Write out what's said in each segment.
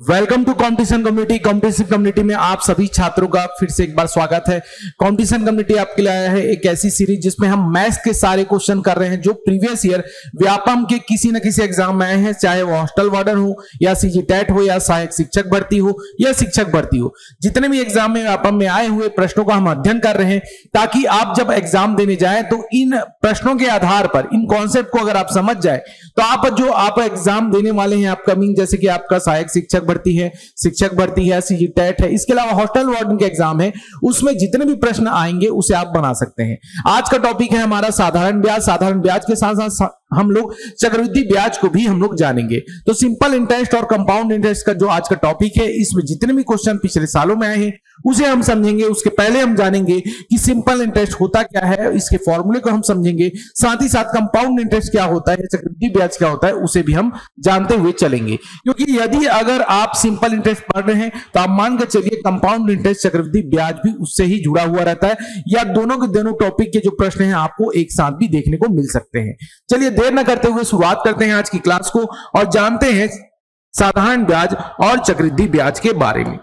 Welcome to competition community. Competition community में आप सभी छात्रों का फिर से एक बार स्वागत है। कंपटीशन कम्युनिटी आपके लिए आया है एक ऐसी सीरीज जिसमें हम मैथ्स के सारे क्वेश्चन कर रहे हैं जो प्रीवियस ईयर व्यापम के किसी न किसी एग्जाम में आए हैं, चाहे वो हॉस्टल वार्डन हो या सीजीटेट हो या सहायक शिक्षक भर्ती हो या शिक्षक भर्ती हो। जितने भी एग्जाम में व्यापम में आए हुए प्रश्नों का हम अध्ययन कर रहे हैं ताकि आप जब एग्जाम देने जाए तो इन प्रश्नों के आधार पर, इन कॉन्सेप्ट को अगर आप समझ जाए तो आप एग्जाम देने वाले हैं अपकमिंग, जैसे कि आपका सहायक शिक्षक भर्ती है, शिक्षक भर्ती है, सीजीटेट है, इसके अलावा हॉस्टल वार्डन के एग्जाम है, उसमें जितने भी प्रश्न आएंगे उसे आप बना सकते हैं। आज का टॉपिक है हमारा साधारण ब्याज। साधारण ब्याज के साथ साथ हम लोग चक्रवृद्धि ब्याज को भी हम लोग जानेंगे। तो सिंपल इंटरेस्ट और कंपाउंड इंटरेस्ट का जो आज का टॉपिक है, इसमें जितने भी क्वेश्चन पिछले सालों में आए हैं उसे हम समझेंगे। उसके पहले हम जानेंगे कि सिंपल इंटरेस्ट होता क्या है, इसके फॉर्मूले को हम समझेंगे। साथ ही साथ कंपाउंड इंटरेस्ट क्या होता है, चक्रवृद्धि ब्याज क्या होता है, उसे भी हम जानते हुए चलेंगे। क्योंकि यदि अगर आप सिंपल इंटरेस्ट पढ़ रहे हैं तो आप मान के चलिए कंपाउंड इंटरेस्ट, चक्रवृद्धि ब्याज भी उससे ही जुड़ा हुआ रहता है, या दोनों के दोनों टॉपिक के जो प्रश्न हैं आपको एक साथ भी देखने को मिल सकते हैं। चलिए देर न करते हुए शुरुआत करते हैं आज की क्लास को और जानते हैं साधारण ब्याज और चक्रवृद्धि ब्याज के बारे में।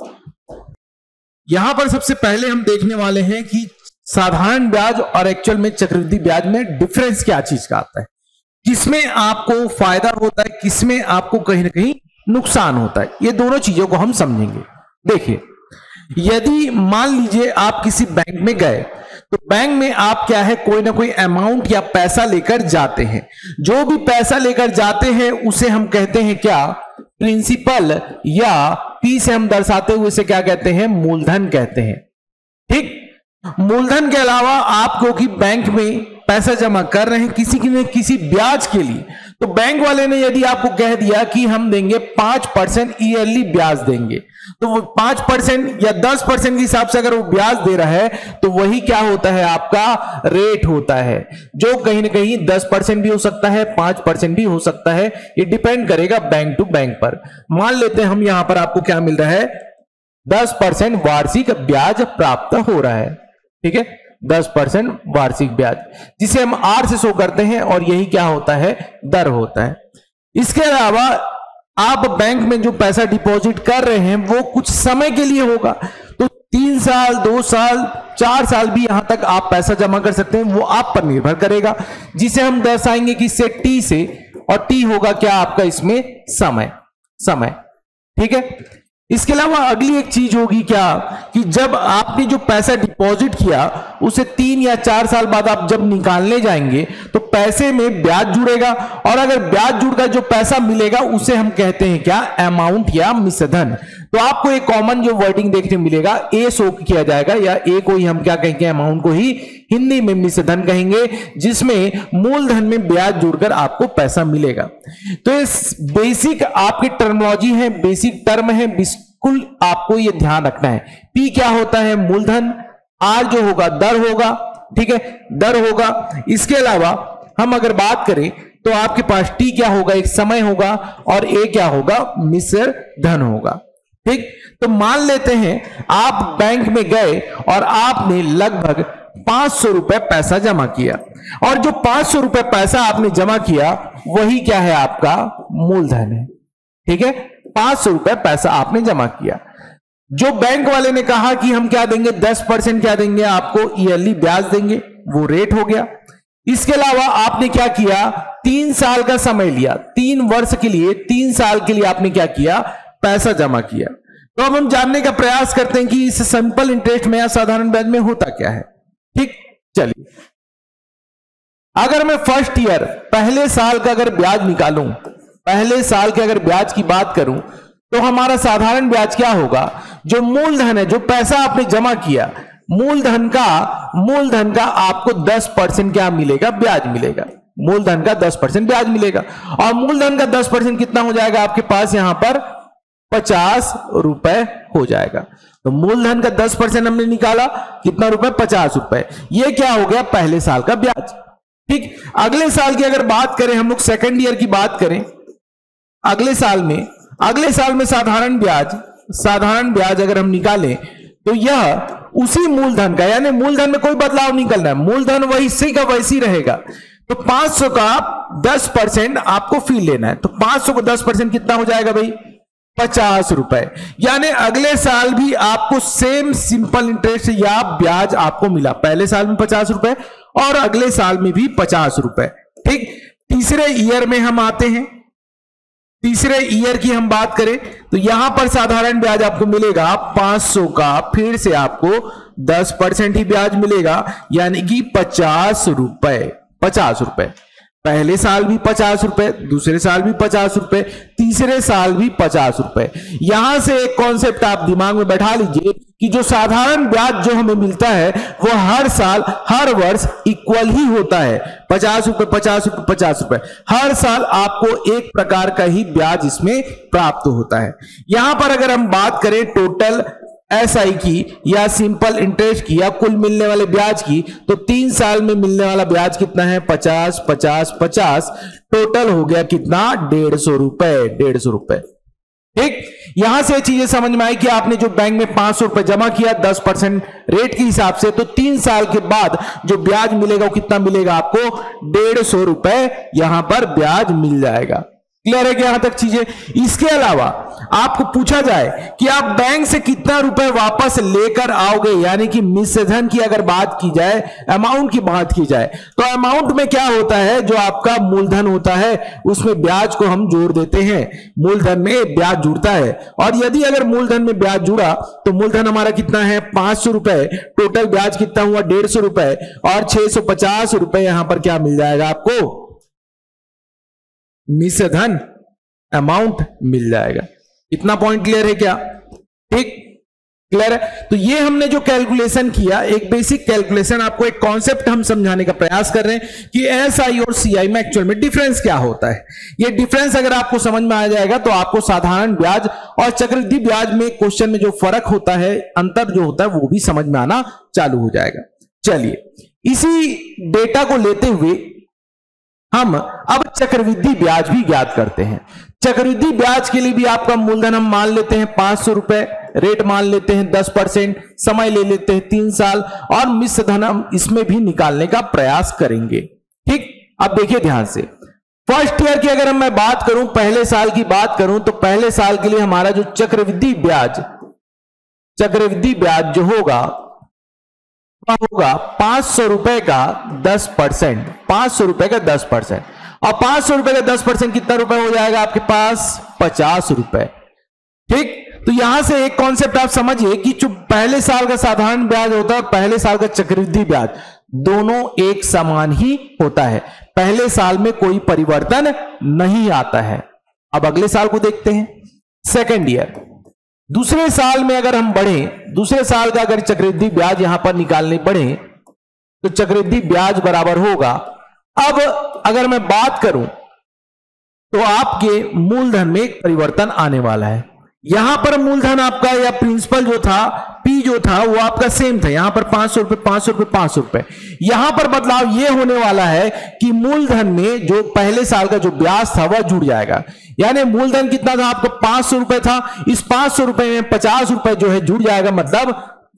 यहां पर सबसे पहले हम देखने वाले हैं कि साधारण ब्याज और एक्चुअल में चक्रवृद्धि ब्याज में डिफरेंस क्या चीज का आता है, किसमें आपको फायदा होता है, किसमें आपको कहीं ना कहीं नुकसान होता है। ये दोनों चीजों को हम समझेंगे। देखिए, यदि मान लीजिए आप किसी बैंक में गए तो बैंक में आप क्या है, कोई ना कोई अमाउंट या पैसा लेकर जाते हैं। जो भी पैसा लेकर जाते हैं उसे हम कहते हैं क्या, प्रिंसिपल, या पी से हम दर्शाते हुए इसे क्या कहते हैं, मूलधन कहते हैं। ठीक, मूलधन के अलावा आप क्योंकि बैंक में पैसा जमा कर रहे हैं किसी ब्याज के लिए, तो बैंक वाले ने यदि आपको कह दिया कि हम देंगे 5% ईयरली ब्याज देंगे, तो वो 5% या 10% के हिसाब से अगर वो ब्याज दे रहा है तो वही क्या होता है, आपका रेट होता है, जो कहीं ना कहीं 10% भी हो सकता है, 5% भी हो सकता है। ये डिपेंड करेगा बैंक टू बैंक पर। मान लेते हैं हम यहां पर आपको क्या मिल रहा है, 10% वार्षिक ब्याज प्राप्त हो रहा है। ठीक है, 10% वार्षिक ब्याज, जिसे हम आर से शो करते हैं, और यही क्या होता है, दर होता है। इसके अलावा आप बैंक में जो पैसा डिपॉजिट कर रहे हैं वो कुछ समय के लिए होगा, तो 3 साल, 2 साल, 4 साल भी यहां तक आप पैसा जमा कर सकते हैं, वो आप पर निर्भर करेगा, जिसे हम दर्शाएंगे कि इससे टी से, और टी होगा क्या आपका इसमें समय। ठीक है, इसके अलावा अगली एक चीज होगी क्या, कि जब आपने जो पैसा डिपॉजिट किया उसे 3 या 4 साल बाद आप जब निकालने जाएंगे तो पैसे में ब्याज जुड़ेगा, और अगर ब्याज जुड़कर जो पैसा मिलेगा उसे हम कहते हैं क्या, अमाउंट या मिश्रधन। तो आपको एक कॉमन जो वर्डिंग देखने मिलेगा, ए शो किया जाएगा, या ए को ही हम क्या कहेंगे, अमाउंट को ही हिंदी में मिश्रधन कहेंगे, जिसमें मूलधन में ब्याज जुड़कर आपको पैसा मिलेगा। तो इस बेसिक आपकी टर्मिनोलॉजी है, बेसिक टर्म है, बिल्कुल आपको ये ध्यान रखना है। पी क्या होता है, मूलधन, आर जो होगा दर होगा। ठीक है, दर होगा। इसके अलावा हम अगर बात करें तो आपके पास टी क्या होगा, एक समय होगा, और ए क्या होगा, मिश्रधन होगा। ठीक, तो मान लेते हैं आप बैंक में गए और आपने लगभग 500 रुपए पैसा जमा किया, और जो 500 रुपए पैसा आपने जमा किया वही क्या है, आपका मूलधन है। ठीक है, 500 रुपए पैसा आपने जमा किया। जो बैंक वाले ने कहा कि हम क्या देंगे, 10% क्या देंगे आपको, ईयरली ब्याज देंगे, वो रेट हो गया। इसके अलावा आपने क्या किया, 3 साल का समय लिया, 3 वर्ष के लिए, 3 साल के लिए आपने क्या किया, पैसा जमा किया। तो अब हम जानने का प्रयास करते हैं कि इस सिंपल इंटरेस्ट में या साधारण ब्याज में होता क्या है। ठीक, चलिए, अगर मैं फर्स्ट ईयर, पहले साल का अगर ब्याज निकालूं, पहले साल के अगर ब्याज की बात करूं, तो हमारा साधारण ब्याज क्या होगा, जो मूलधन है, जो पैसा आपने जमा किया, मूलधन का आपको 10% क्या मिलेगा, ब्याज मिलेगा। मूलधन का 10% ब्याज मिलेगा, और मूलधन का 10% कितना हो जाएगा आपके पास, यहां पर 50 रुपए हो जाएगा। तो मूलधन का 10% हमने निकाला, कितना रुपए, 50 रुपए। ये क्या हो गया, पहले साल का ब्याज। ठीक, अगले साल की अगर बात करें, हम लोग सेकेंड ईयर की बात करें, अगले साल में साधारण ब्याज अगर हम निकालें तो यह उसी मूलधन का, यानी मूलधन में कोई बदलाव नहीं करना है, मूलधन वैसे का वैसी रहेगा। तो 500 का 10% आपको फी लेना है, तो 500 को 10% कितना हो जाएगा भाई, ₹50, यानी अगले साल भी आपको सेम सिंपल इंटरेस्ट या ब्याज आपको मिला। पहले साल में ₹50 और अगले साल में भी ₹50। ठीक, तीसरे ईयर में हम आते हैं। तीसरे ईयर की हम बात करें तो यहां पर साधारण ब्याज आपको मिलेगा 500 का, फिर से आपको 10% ही ब्याज मिलेगा, यानी कि ₹50। पहले साल भी ₹50, दूसरे साल भी ₹50, तीसरे साल भी ₹50। यहां से एक कॉन्सेप्ट आप दिमाग में बैठा लीजिए कि जो साधारण ब्याज जो हमें मिलता है वो हर साल हर वर्ष इक्वल ही होता है। ₹50, ₹50, ₹50। हर साल आपको एक प्रकार का ही ब्याज इसमें प्राप्त होता है। यहां पर अगर हम बात करें टोटल एसआई की या सिंपल इंटरेस्ट की या कुल मिलने वाले ब्याज की, तो 3 साल में मिलने वाला ब्याज कितना है? 50, 50, 50। टोटल हो गया कितना? ₹150। ठीक, यहां से चीजें समझ में आई कि आपने जो बैंक में ₹500 जमा किया 10% रेट के हिसाब से, तो 3 साल के बाद जो ब्याज मिलेगा वो कितना मिलेगा? आपको ₹150 यहां पर ब्याज मिल जाएगा। क्लियर है कि यहां तक चीजें? इसके अलावा आपको पूछा जाए कि आप बैंक से कितना रुपए वापस लेकर आओगे, यानी कि मिश्रधन की अगर बात की जाए, अमाउंट की बात की जाए, तो अमाउंट में क्या होता है? जो आपका मूलधन होता है उसमें ब्याज को हम जोड़ देते हैं। मूलधन में ब्याज जुड़ता है, और यदि अगर मूलधन में ब्याज जुड़ा तो मूलधन हमारा कितना है? ₹500। टोटल ब्याज कितना हुआ? ₹150, और ₹650 यहां पर क्या मिल जाएगा आपको? मिश्रधन अमाउंट मिल जाएगा। इतना पॉइंट क्लियर है क्या? ठीक, क्लियर है। तो ये हमने जो कैलकुलेशन किया, एक बेसिक कैलकुलेशन, आपको एक कॉन्सेप्ट हम समझाने का प्रयास कर रहे हैं कि एसआई और सीआई में एक्चुअल में डिफरेंस क्या होता है। ये डिफरेंस अगर आपको समझ में आ जाएगा तो आपको साधारण ब्याज और चक्रवृद्धि ब्याज में क्वेश्चन में जो फर्क होता है, अंतर जो होता है, वो भी समझ में आना चालू हो जाएगा। चलिए, इसी डेटा को लेते हुए हम अब चक्रवृद्धि ब्याज भी ज्ञात करते हैं। चक्रवृद्धि ब्याज के लिए भी आपका मूलधन हम मान लेते हैं ₹500, रेट मान लेते हैं 10%, समय ले लेते हैं 3 साल, और मिश्रधन हम इसमें भी निकालने का प्रयास करेंगे। ठीक, अब देखिए ध्यान से, फर्स्ट ईयर की अगर मैं बात करूं, पहले साल की बात करूं, तो पहले साल के लिए हमारा जो चक्रवृद्धि ब्याज जो होगा ₹500 का 10%, ₹500 का 10%, और ₹500 का 10% कितना रुपए हो जाएगा आपके पास? ₹50। ठीक, तो यहां से एक कॉन्सेप्ट आप समझिए कि जो पहले साल का साधारण ब्याज होता है और पहले साल का चक्रवृद्धि ब्याज, दोनों एक समान ही होता है। पहले साल में कोई परिवर्तन नहीं आता है। अब अगले साल को देखते हैं, सेकेंड ईयर। दूसरे साल में अगर हम बढ़ें, दूसरे साल का अगर चक्रवृद्धि ब्याज यहां पर निकालने बढ़े, तो चक्रवृद्धि ब्याज बराबर होगा, अब अगर मैं बात करूं तो आपके मूलधन में एक परिवर्तन आने वाला है। यहां पर मूलधन आपका या प्रिंसिपल जो था, पी जो था, वो आपका सेम था। यहां पर ₹500, ₹500, ₹500। यहां पर बदलाव ये होने वाला है कि मूलधन में जो पहले साल का जो ब्याज था वह जुड़ जाएगा। यानी मूलधन कितना था आपका? ₹500 था। इस ₹500 में ₹50 जो है जुड़ जाएगा, मतलब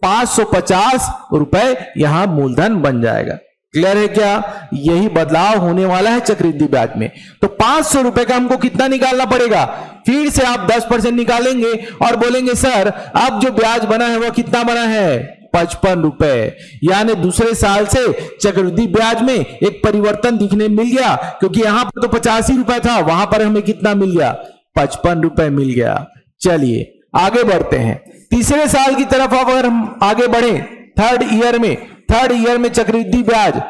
₹550 यहां मूलधन बन जाएगा। क्लियर है क्या? यही बदलाव होने वाला है चक्रवृद्धि ब्याज में। तो ₹500 का हमको कितना निकालना पड़ेगा? फिर से आप 10% निकालेंगे और बोलेंगे सर अब जो ब्याज बना है वह कितना बना है? ₹55। यानी दूसरे साल से चक्रवृद्धि ब्याज में एक परिवर्तन दिखने मिल गया, क्योंकि यहां पर तो ₹85 था, वहां पर हमें कितना मिल गया? ₹55 मिल गया। चलिए आगे बढ़ते हैं, तीसरे साल की तरफ अगर हम आगे बढ़े, थर्ड ईयर में चक्रवृद्धि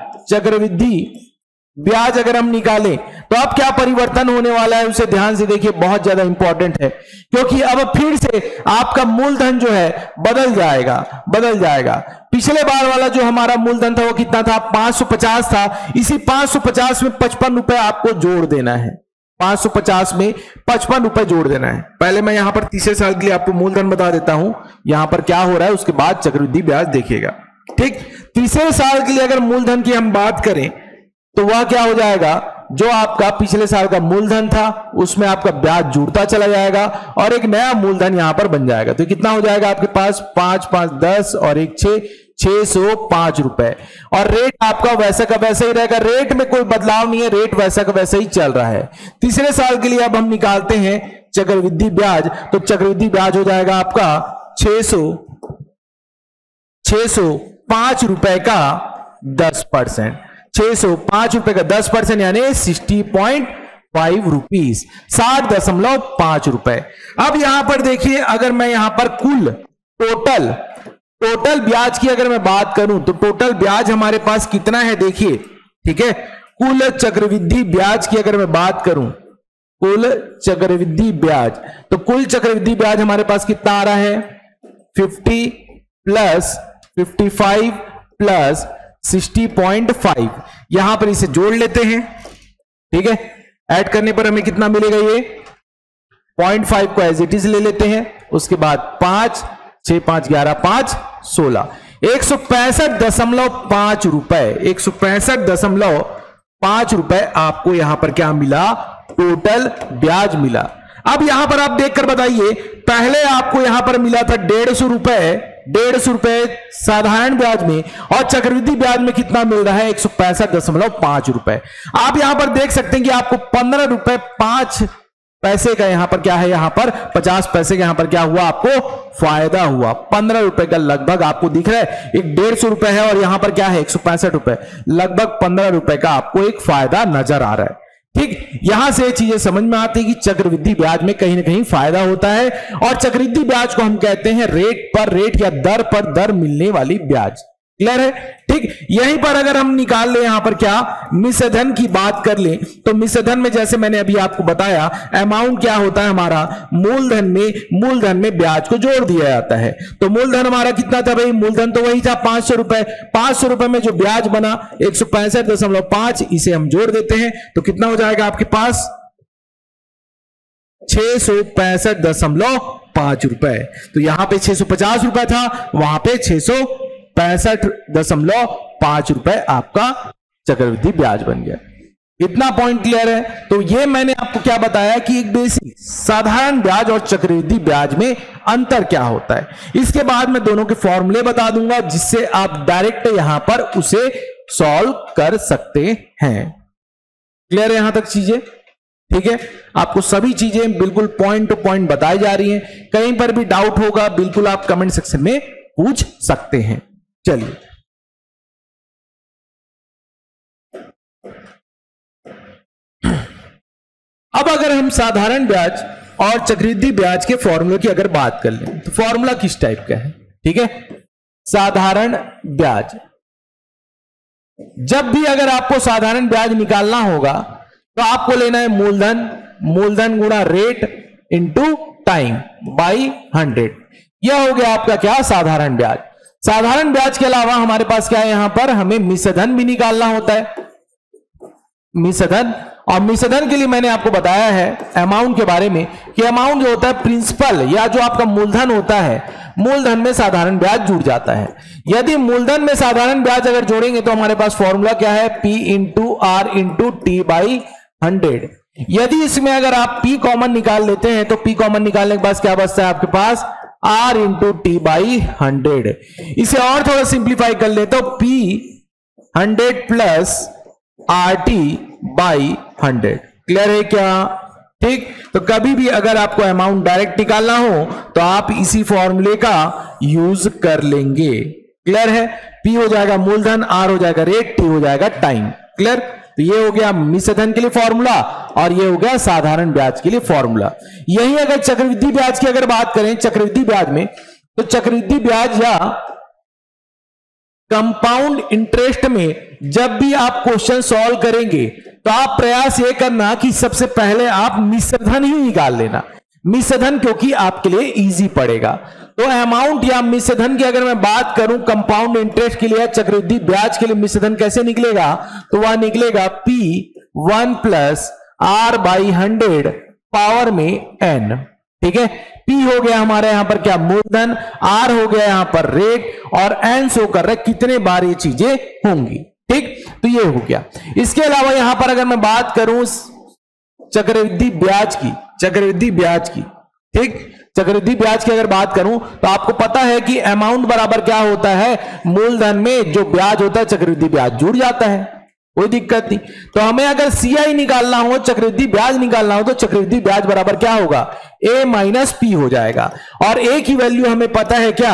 ब्याज अगर हम निकालें तो अब क्या परिवर्तन होने वाला है उसे ध्यान से देखिए, बहुत ज्यादा इंपॉर्टेंट है, क्योंकि अब फिर से आपका मूलधन जो है बदल जाएगा। पिछले बार वाला जो हमारा मूलधन था वो कितना था? 550 था। इसी 550 में ₹55 आपको जोड़ देना है। 550 में ₹55 जोड़ देना है। पहले मैं यहां पर तीसरे साल के लिए आपको मूलधन बता देता हूं, यहां पर क्या हो रहा है, उसके बाद चक्रवृद्धि ब्याज देखिएगा। ठीक, तीसरे साल के लिए अगर मूलधन की हम बात करें तो वह क्या हो जाएगा? जो आपका पिछले साल का मूलधन था उसमें आपका ब्याज जुड़ता चला जाएगा और एक नया मूलधन यहां पर बन जाएगा। तो कितना हो जाएगा आपके पास? 5, 5, 10 और 1 6, ₹605। और रेट आपका वैसा का वैसा ही रहेगा, रेट में कोई बदलाव नहीं है, रेट वैसा का वैसा ही चल रहा है। तीसरे साल के लिए अब हम निकालते हैं चक्रवृद्धि ब्याज, तो चक्रवृद्धि ब्याज हो जाएगा आपका 605 रुपए का 10%, 605 रुपए का 10% यानी 60.5 रुपीज, 60.5 रुपए। अब यहां पर देखिए, अगर मैं यहां पर कुल टोटल ब्याज की अगर मैं बात करूं तो टोटल ब्याज हमारे पास कितना है, देखिए, ठीक है। कुल चक्रवृद्धि ब्याज की अगर मैं बात करूं, कुल चक्रवृद्धि ब्याज, तो कुल चक्रवृद्धि ब्याज हमारे पास कितना आ रहा है, 50 प्लस 55 प्लस 60.5। यहां पर इसे जोड़ लेते हैं, ठीक है। ऐड करने पर हमें कितना मिलेगा, ये 0.5 को एज इट इज ले लेते हैं, उसके बाद 5 6 5 11 5 16, 165.5 रुपए, 165.5 रुपए आपको यहां पर क्या मिला, टोटल ब्याज मिला। अब यहां पर आप देखकर बताइए, पहले आपको यहां पर मिला था 150 रुपए साधारण ब्याज में, और चक्रवृद्धि ब्याज में कितना मिल रहा है, 165.5 रुपए। आप यहां पर देख सकते हैं कि आपको 15 रुपए 5 पैसे का यहां पर क्या है, यहां पर 50 पैसे का यहां पर क्या हुआ, आपको फायदा हुआ। 15 रुपए का लगभग आपको दिख रहा है, एक 150 रुपए है और यहां पर क्या है 165 रुपए, लगभग 15 रुपए का आपको एक फायदा नजर आ रहा है। ठीक, यहां से चीजें समझ में आती है कि चक्रवृद्धि ब्याज में कहीं ना कहीं फायदा होता है, और चक्रवृद्धि ब्याज को हम कहते हैं रेट पर रेट या दर पर दर मिलने वाली ब्याज। क्लियर है? ठीक, यहीं पर अगर हम निकाल ले यहां पर क्या मिश्रधन की बात कर ले, तो मिश्रधन में जैसे मैंने अभी आपको बताया, अमाउंट क्या होता है हमारा, मूलधन में ब्याज को जोड़ दिया जाता है। तो मूलधन हमारा कितना था भाई, मूलधन तो वही था 500 रुपए, 500 रुपए में जो ब्याज बना 165.5, इसे हम जोड़ देते हैं तो कितना हो जाएगा आपके पास 665.5 रुपए। तो यहां पे 650 रुपए था, वहां पे 665.5 रुपए आपका चक्रवृद्धि ब्याज बन गया। इतना पॉइंट क्लियर है? तो ये मैंने आपको क्या बताया कि एक बेसिक साधारण ब्याज और चक्रवृद्धि ब्याज में अंतर क्या होता है। इसके बाद मैं दोनों के फॉर्मूले बता दूंगा, जिससे आप डायरेक्ट यहां पर उसे सॉल्व कर सकते हैं। क्लियर है यहां तक चीजें? ठीक है, आपको सभी चीजें बिल्कुल पॉइंट टू पॉइंट बताई जा रही हैं। कहीं पर भी डाउट होगा बिल्कुल आप कमेंट सेक्शन में पूछ सकते हैं। चलिए, अब अगर हम साधारण ब्याज और चक्रवृद्धि ब्याज के फॉर्मूले की अगर बात कर लें, तो फॉर्मूला किस टाइप का है? ठीक है, साधारण ब्याज, जब भी अगर आपको साधारण ब्याज निकालना होगा तो आपको लेना है मूलधन गुणा रेट इंटू टाइम बाई 100। यह हो गया आपका क्या, साधारण ब्याज। साधारण ब्याज के अलावा हमारे पास क्या है, यहां पर हमें मिश्रधन भी निकालना होता है, मिश्रधन। और मिश्रधन के लिए मैंने आपको बताया है अमाउंट के बारे में कि अमाउंट जो होता है प्रिंसिपल या जो आपका मूलधन होता है, मूलधन में साधारण ब्याज जुड़ जाता है। यदि मूलधन में साधारण ब्याज अगर जोड़ेंगे तो हमारे पास फॉर्मूला क्या है, P into R into T by 100। यदि इसमें अगर आप P कॉमन निकाल लेते हैं तो P कॉमन निकालने के बाद क्या बचता है आपके पास, R इंटू टी बाई 100। इसे और थोड़ा सिंप्लीफाई कर ले तो P 100 plus R T by 100। Clear है क्या? ठीक, तो कभी भी अगर आपको अमाउंट डायरेक्ट निकालना हो तो आप इसी फॉर्मूले का यूज कर लेंगे। क्लियर है? P हो जाएगा मूलधन, R हो जाएगा रेट, T हो जाएगा टाइम। क्लियर? तो ये हो गया मिश्रधन के लिए फॉर्मूला और ये हो गया साधारण ब्याज के लिए फॉर्मूला। यही अगर चक्रवृद्धि ब्याज की अगर बात करें, चक्रवृद्धि ब्याज में, तो चक्रवृद्धि ब्याज या कंपाउंड इंटरेस्ट में जब भी आप क्वेश्चन सॉल्व करेंगे तो आप प्रयास ये करना कि सबसे पहले आप मिश्रधन ही निकाल लेना। मिश्रधन क्योंकि आपके लिए इजी पड़ेगा। तो अमाउंट या मिश्रधन की अगर मैं बात करूं कंपाउंड इंटरेस्ट के लिए, चक्रवृद्धि ब्याज के लिए मिश्रधन कैसे निकलेगा, तो वह निकलेगा P1 plus R by 100 power में N। ठीक है, P हो गया हमारे यहां पर क्या, मूलधन, R हो गया यहां पर रेट, और N शो कर रहा है कितने बार ये चीजें होंगी। ठीक, तो ये हो गया। इसके अलावा यहां पर अगर मैं बात करूं चक्रवृद्धि ब्याज की, ठीक, चक्रवृद्धि ब्याज की अगर बात करूं तो आपको पता है कि अमाउंट बराबर क्या होता है, मूलधन में जो ब्याज होता है चक्रवृद्धि ब्याज जुड़ जाता है। कोई दिक्कत नहीं। तो हमें अगर CI निकालना हो, चक्रवृद्धि ब्याज निकालना हो, तो चक्रवृद्धि ब्याज बराबर क्या होगा, A माइनस P हो जाएगा। और A की वैल्यू हमें पता है क्या,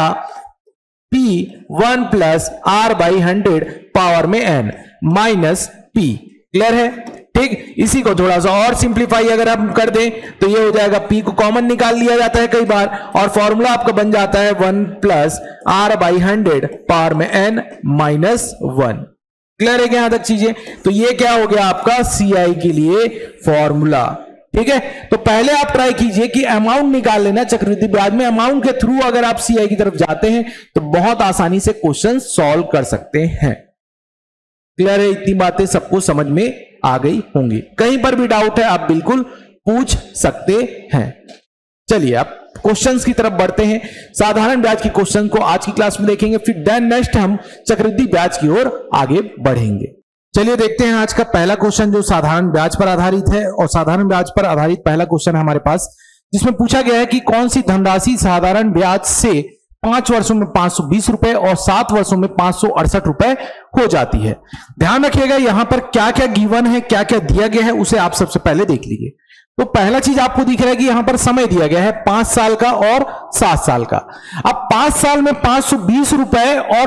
P 1 plus R by 100 power में N माइनस P। क्लियर है? ठीक, इसी को थोड़ा सा और सिंप्लीफाई अगर हम कर दें तो ये हो जाएगा, P को कॉमन निकाल लिया जाता है कई बार, और फॉर्मूला आपका बन जाता है 1 प्लस R बाई 100 पावर में N माइनस 1। क्लियर है क्या यहां तक चीजें? तो ये क्या हो गया आपका CI के लिए फॉर्मूला। ठीक है, तो पहले आप ट्राई कीजिए कि अमाउंट निकाल लेना चक्रवृद्धि ब्याज में। अमाउंट के थ्रू अगर आप CI की तरफ जाते हैं तो बहुत आसानी से क्वेश्चन सॉल्व कर सकते हैं। क्लियर है? इतनी बातें सबको समझ में आ गई होंगी। कहीं पर भी डाउट है आप बिल्कुल पूछ सकते हैं। चलिए अब क्वेश्चंस की तरफ बढ़ते हैं। साधारण ब्याज के क्वेश्चन को आज की क्लास में देखेंगे, फिर देन नेक्स्ट हम चक्रवृद्धि ब्याज की ओर आगे बढ़ेंगे। चलिए देखते हैं आज का पहला क्वेश्चन जो साधारण ब्याज पर आधारित है। और साधारण ब्याज पर आधारित पहला क्वेश्चन है हमारे पास, जिसमें पूछा गया है कि कौन सी धनराशि साधारण ब्याज से 5 वर्षों में 520 रुपए और 7 वर्षों में 568 रुपए हो जाती है। ध्यान रखिएगा यहां पर क्या क्या गिवन है, क्या क्या दिया गया है, उसे आप सबसे पहले देख लीजिए। तो पहला चीज आपको दिख रहा है कि यहां पर समय दिया गया है 5 साल का और 7 साल का। अब 5 साल में 520 रुपए और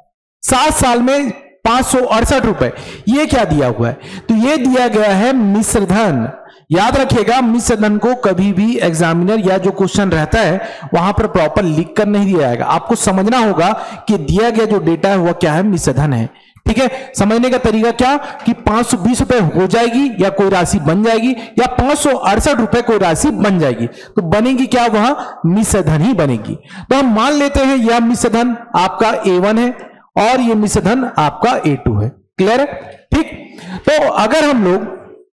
7 साल में 568 रुपए, ये क्या दिया हुआ है? तो ये दिया गया है मिश्र धन। याद रखिएगा मिश्र धन को कभी भी एग्जामिनर या जो क्वेश्चन रहता है वहां पर प्रॉपर लिख कर नहीं दिया जाएगा। आपको समझना होगा कि दिया गया जो डेटा है वह क्या है, मिश्र धन है। ठीक है, समझने का तरीका क्या कि 520 रुपए हो जाएगी या कोई राशि बन जाएगी, या 568 रुपए कोई राशि बन जाएगी, तो बनेगी क्या, वह मिश्र धन ही बनेगी। तो हम मान लेते हैं यह मिश्र धन आपका A1 है और यह मिश्र धन आपका A2 है। क्लियर है? ठीक, तो अगर हम लोग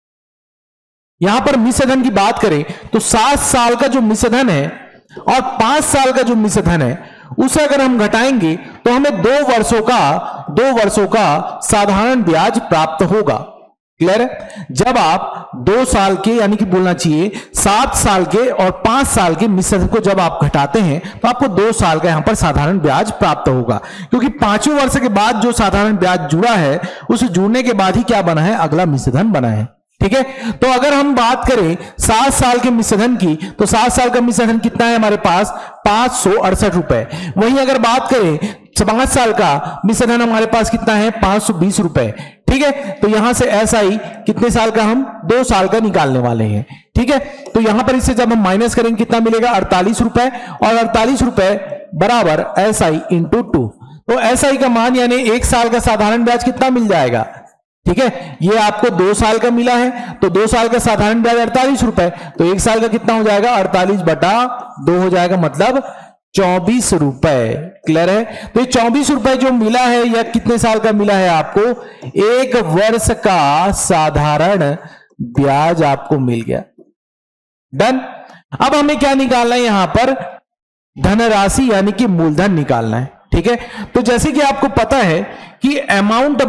यहां पर मिश्र धन की बात करें तो 7 साल का जो मिश्र धन है और 5 साल का जो मिश्र धन है उसे अगर हम घटाएंगे तो हमें 2 वर्षों का साधारण ब्याज प्राप्त होगा। क्लियर है? जब आप 2 साल के यानी कि बोलना चाहिए 7 साल के और 5 साल के मिश्र धन को जब आप घटाते हैं तो आपको 2 साल का यहां पर साधारण ब्याज प्राप्त होगा, क्योंकि 5वें वर्ष के बाद जो साधारण ब्याज जुड़ा है उसे जुड़ने के बाद ही क्या बना है, अगला मिश्र धन बना है। ठीक है, तो अगर हम बात करें 7 साल के मिश्र धन की तो 7 साल का मिश्र धन कितना है हमारे पास, 568 रुपए। वहीं अगर बात करें 5 साल का मिश्र धन हमारे पास कितना है, 520 रुपए। ठीक है, तो यहां से SI कितने साल का, हम 2 साल का निकालने वाले हैं। ठीक है, तो यहां पर इससे जब हम माइनस करेंगे कितना मिलेगा, 48 रुपए, और 48 रुपए बराबर SI इंटू 2। तो SI का मान यानी 1 साल का साधारण ब्याज कितना मिल जाएगा। ठीक है, ये आपको 2 साल का मिला है, तो 2 साल का साधारण ब्याज 48 रुपए, तो 1 साल का कितना हो जाएगा, 48/2 हो जाएगा, मतलब 24 रुपए। क्लियर है? तो ये 24 रुपए जो मिला है यह कितने साल का मिला है आपको, 1 वर्ष का साधारण ब्याज आपको मिल गया। डन। अब हमें क्या निकालना है, यहां पर धनराशि यानी कि मूलधन निकालना है। ठीक है, तो जैसे कि आपको पता है कि अमाउंट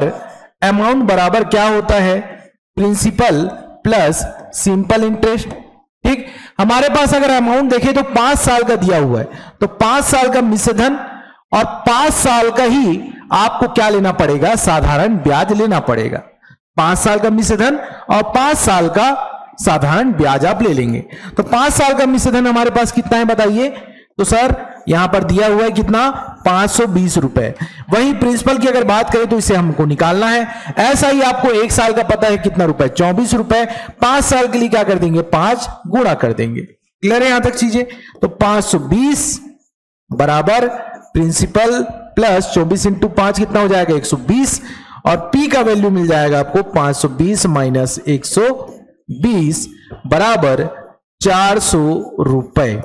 बराबर क्या होता है, प्रिंसिपल प्लस सिंपल इंटरेस्ट। ठीक, हमारे पास अगर अमाउंट देखें तो 5 साल का दिया हुआ है, तो 5 साल का मिश्र धन और 5 साल का ही आपको क्या लेना पड़ेगा, साधारण ब्याज लेना पड़ेगा। 5 साल का मिश्र धन और 5 साल का साधारण ब्याज आप ले लेंगे। तो 5 साल का मिश्र धन हमारे पास कितना है बताइए, तो सर यहां पर दिया हुआ है कितना, 520 रुपए। वहीं प्रिंसिपल की अगर बात करें तो इसे हमको निकालना है। ऐसा ही आपको 1 साल का पता है कितना रुपए, 24 रुपए। 5 साल के लिए क्या कर देंगे, 5 गुणा कर देंगे। क्लियर है यहां तक चीजें? तो 520 बराबर प्रिंसिपल प्लस 24 इंटू 5 कितना हो जाएगा, 120, और पी का वैल्यू मिल जाएगा आपको 520 माइनस 120 बराबर 400 रुपए।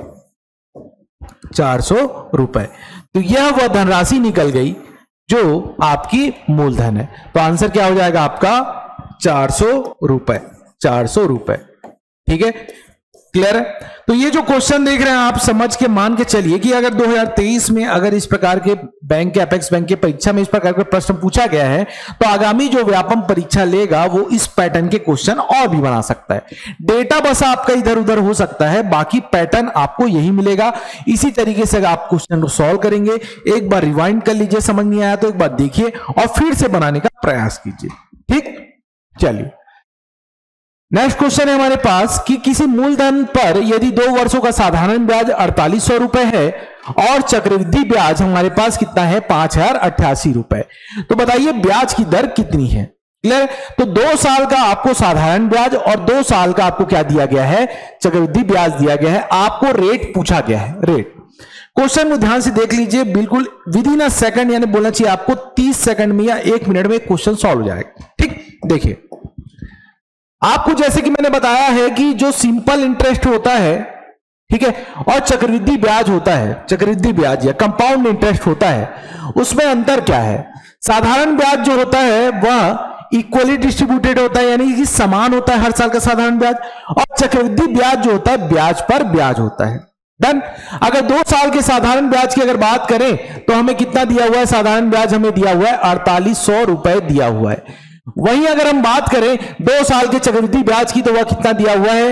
400 रुपए। तो यह वह धनराशि निकल गई जो आपकी मूलधन है। तो आंसर क्या हो जाएगा आपका, 400 रुपए। 400 रुपए। ठीक है, क्लियर है? तो ये जो क्वेश्चन देख रहे हैं आप समझ के मान के चलिए कि अगर 2023 में अगर इस प्रकार के बैंक के अपेक्स बैंक की परीक्षा में इस प्रकार का प्रश्न पूछा गया है तो आगामी जो व्यापम परीक्षा लेगा वो इस पैटर्न के क्वेश्चन और भी बना सकता है। डेटा बस आपका इधर उधर हो सकता है, बाकी पैटर्न आपको यही मिलेगा। इसी तरीके से आप क्वेश्चन को सॉल्व करेंगे। एक बार रिवाइंड कर लीजिए, समझ नहीं आया तो एक बार देखिए और फिर से बनाने का प्रयास कीजिए। ठीक, चलिए नेक्स्ट क्वेश्चन है हमारे पास कि किसी मूलधन पर यदि 2 वर्षों का साधारण ब्याज 4800 रुपए है और चक्रवृद्धि ब्याज हमारे पास कितना है 5088 रुपए, तो बताइए ब्याज की दर कितनी है। क्लियर, तो 2 साल का आपको साधारण ब्याज और 2 साल का आपको क्या दिया गया है, चक्रवृद्धि ब्याज दिया गया है, आपको रेट पूछा गया है। रेट क्वेश्चन को ध्यान से देख लीजिए, बिल्कुल विद इन अ सेकंड, यानी बोलना चाहिए आपको 30 सेकंड में या 1 मिनट में क्वेश्चन सॉल्व हो जाएगा। ठीक, देखिए आपको जैसे कि मैंने बताया है कि जो सिंपल इंटरेस्ट होता है, ठीक है, और चक्रवृद्धि ब्याज होता है, चक्रवृद्धि ब्याज या कंपाउंड इंटरेस्ट होता है, उसमें अंतर क्या है। साधारण ब्याज जो होता है वह इक्वली डिस्ट्रीब्यूटेड होता है, यानी कि समान होता है हर साल का साधारण ब्याज, और चक्रवृद्धि ब्याज जो होता है ब्याज पर ब्याज होता है। डन। अगर 2 साल के साधारण ब्याज की अगर बात करें तो हमें कितना दिया हुआ है, साधारण ब्याज हमें दिया हुआ है 4800 रुपए दिया हुआ है। वहीं अगर हम बात करें 2 साल के चक्रवृद्धि ब्याज की तो वह कितना दिया हुआ है,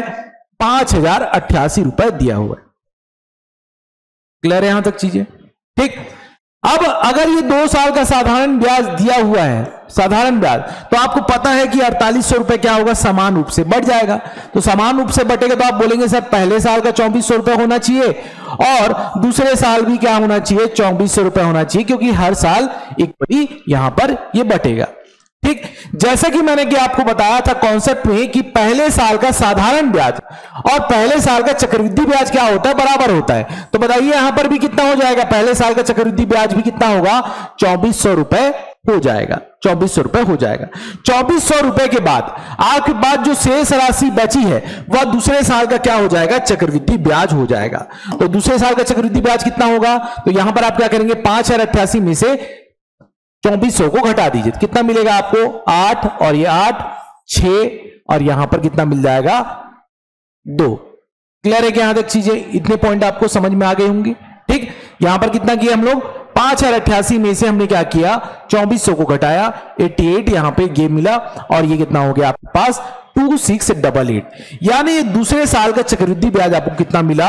5088 रुपए दिया हुआ है। क्लियर है यहां तक चीजें। ठीक, अब अगर ये 2 साल का साधारण ब्याज दिया हुआ है, साधारण ब्याज, तो आपको पता है कि 4800 रुपए क्या होगा, समान रूप से बढ़ जाएगा। तो समान रूप से बढ़ेगा तो आप बोलेंगे सर पहले साल का 2400 रुपए होना चाहिए और दूसरे साल भी क्या होना चाहिए, 2400 रुपए होना चाहिए, क्योंकि हर साल इक्वली यहां पर ये बटेगा। ठीक, जैसे कि मैंने कि आपको बताया था कॉन्सेप्ट में कि पहले साल का साधारण ब्याज और पहले साल का चक्रवृद्धि ब्याज क्या होता है, बराबर होता है। तो बताइए यहां पर भी कितना हो जाएगा, पहले साल का चक्रवृद्धि ब्याज भी कितना होगा, 2400 रुपए हो जाएगा, 2400 रुपए हो जाएगा। 2400 रुपए के बाद आपके पास जो शेष राशि बची है वह दूसरे साल का क्या हो जाएगा, चक्रवृद्धि ब्याज हो जाएगा। तो दूसरे साल का चक्रवृद्धि ब्याज कितना होगा, तो यहां पर आप क्या करेंगे, 5088 में से 2400 को घटा दीजिए, कितना मिलेगा आपको, 8 और ये 8, 6 और यहां पर कितना मिल जाएगा, 2। क्लियर है कि यहां तक चीजें, इतने पॉइंट आपको समझ में आ गए होंगे। ठीक, यहां पर कितना किया हम लोग, 5088 में से हमने क्या किया, 2400 को घटाया, 88 यहां पे ये मिला और ये कितना हो गया आपके पास 2688, यानी ये दूसरे साल का चक्रवृद्धि ब्याज आपको कितना मिला,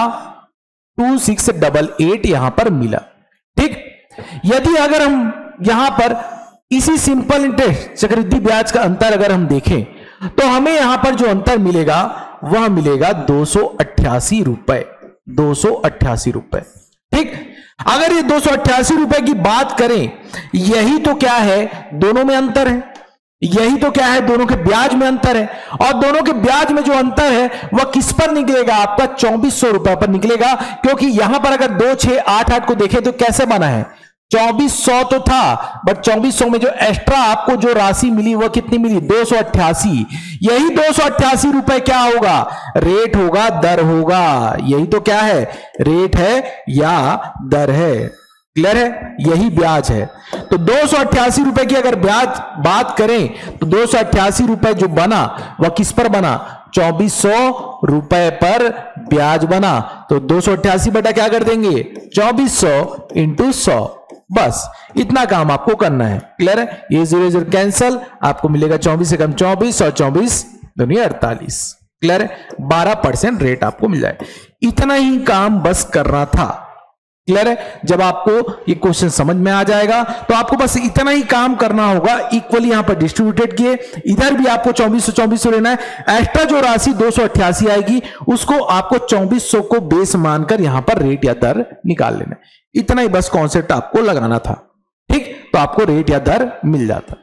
2688 यहां पर मिला। ठीक, यदि अगर हम यहां पर इसी सिंपल इंटरेस्ट चक्रवृद्धि ब्याज का अंतर अगर हम देखें तो हमें यहां पर जो अंतर मिलेगा वह मिलेगा 288 रुपए, 288 रुपए। ठीक, अगर ये 288 रुपए की बात करें, यही तो क्या है, दोनों में अंतर है, यही तो क्या है, दोनों के ब्याज में अंतर है, और दोनों के ब्याज में जो अंतर है वह किस पर निकलेगा, आपका 2400 रुपए पर निकलेगा। क्योंकि यहां पर अगर 2, 6, 8, 8 को देखें तो कैसे बना है, 2400 तो था, बट 2400 में जो एक्स्ट्रा आपको जो राशि मिली वह कितनी मिली, 288। यही 288 रुपए क्या होगा, रेट होगा, दर होगा। यही तो क्या है, रेट है या दर है। क्लियर है, यही ब्याज है। तो 288 रुपए की अगर ब्याज बात करें तो 288 रुपए जो बना वह किस पर बना, 2400 रुपए पर ब्याज बना। तो 288 बटा क्या कर देंगे, 2400 इंटू 100, बस इतना काम आपको करना है। क्लियर है, ये 0 0 कैंसल, आपको मिलेगा 24 से कम 24 और 24 दूनी 48। क्लियर है, 12% रेट आपको मिल जाए। इतना ही काम बस करना था। क्लियर है, जब आपको ये क्वेश्चन समझ में आ जाएगा तो आपको बस इतना ही काम करना होगा, इक्वली यहां पर डिस्ट्रीब्यूटेड किए, इधर भी आपको 2400 लेना है। एक्स्ट्रा जो राशि 288 आएगी उसको आपको 2400 को बेस मानकर यहां पर रेट या दर निकाल लेना है। इतना ही बस कॉन्सेप्ट आपको लगाना था। ठीक, तो आपको रेट या दर मिल जाता।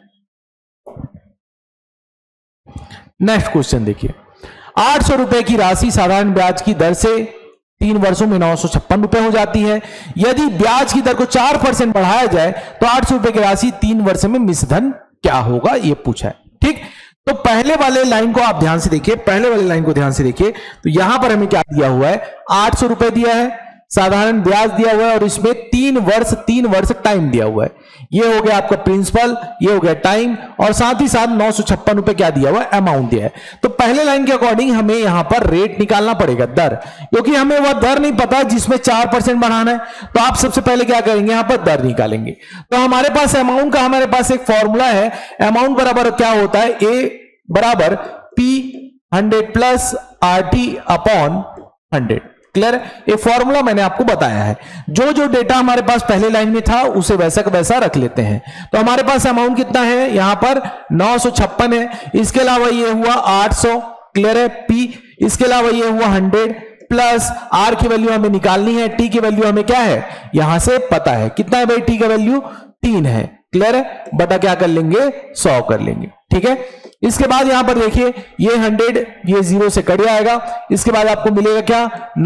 नेक्स्ट क्वेश्चन देखिए, 800 रुपए की राशि साधारण ब्याज की दर से 3 वर्षों में 956 रुपए हो जाती है। यदि ब्याज की दर को 4% बढ़ाया जाए तो 800 रुपए की राशि 3 वर्ष में मिश्रधन क्या होगा, यह पूछा है। ठीक, तो पहले वाले लाइन को आप ध्यान से देखिए, पहले वाले लाइन को ध्यान से देखिए, तो यहां पर हमें क्या दिया हुआ है, 800 रुपए दिया है, साधारण ब्याज दिया हुआ है और इसमें 3 वर्ष टाइम दिया हुआ है। ये हो गया आपका प्रिंसिपल, ये हो गया टाइम, और साथ ही साथ 956 रुपए क्या दिया हुआ है, अमाउंट दिया है। तो पहले लाइन के अकॉर्डिंग हमें यहां पर रेट निकालना पड़ेगा, दर, क्योंकि हमें वह दर नहीं पता जिसमें 4% बढ़ाना है। तो आप सबसे पहले क्या करेंगे, यहां पर दर निकालेंगे। तो हमारे पास अमाउंट का हमारे पास एक फॉर्मूला है, अमाउंट बराबर क्या होता है, ए बराबर P 100 plus RT upon 100। Clear? ये फॉर्मूला मैंने आपको बताया है। जो जो डेटा हमारे पास पहले लाइन में था उसे वैसा का वैसा रख लेते हैं। तो हमारे पास अमाउंट कितना है, यहां पर 956 है। इसके अलावा ये हुआ 800, क्लियर है? पी, इसके अलावा ये हुआ 100 प्लस आर की वैल्यू हमें निकालनी है, टी की वैल्यू हमें क्या है यहां से पता है, कितना है भाई टी का वैल्यू 3 है, क्लियर है? बटा क्या कर लेंगे 100 कर लेंगे, ठीक है? इसके बाद यहां पर देखिए ये 100 ये 0 से कट जाएगा। इसके बाद आपको मिलेगा क्या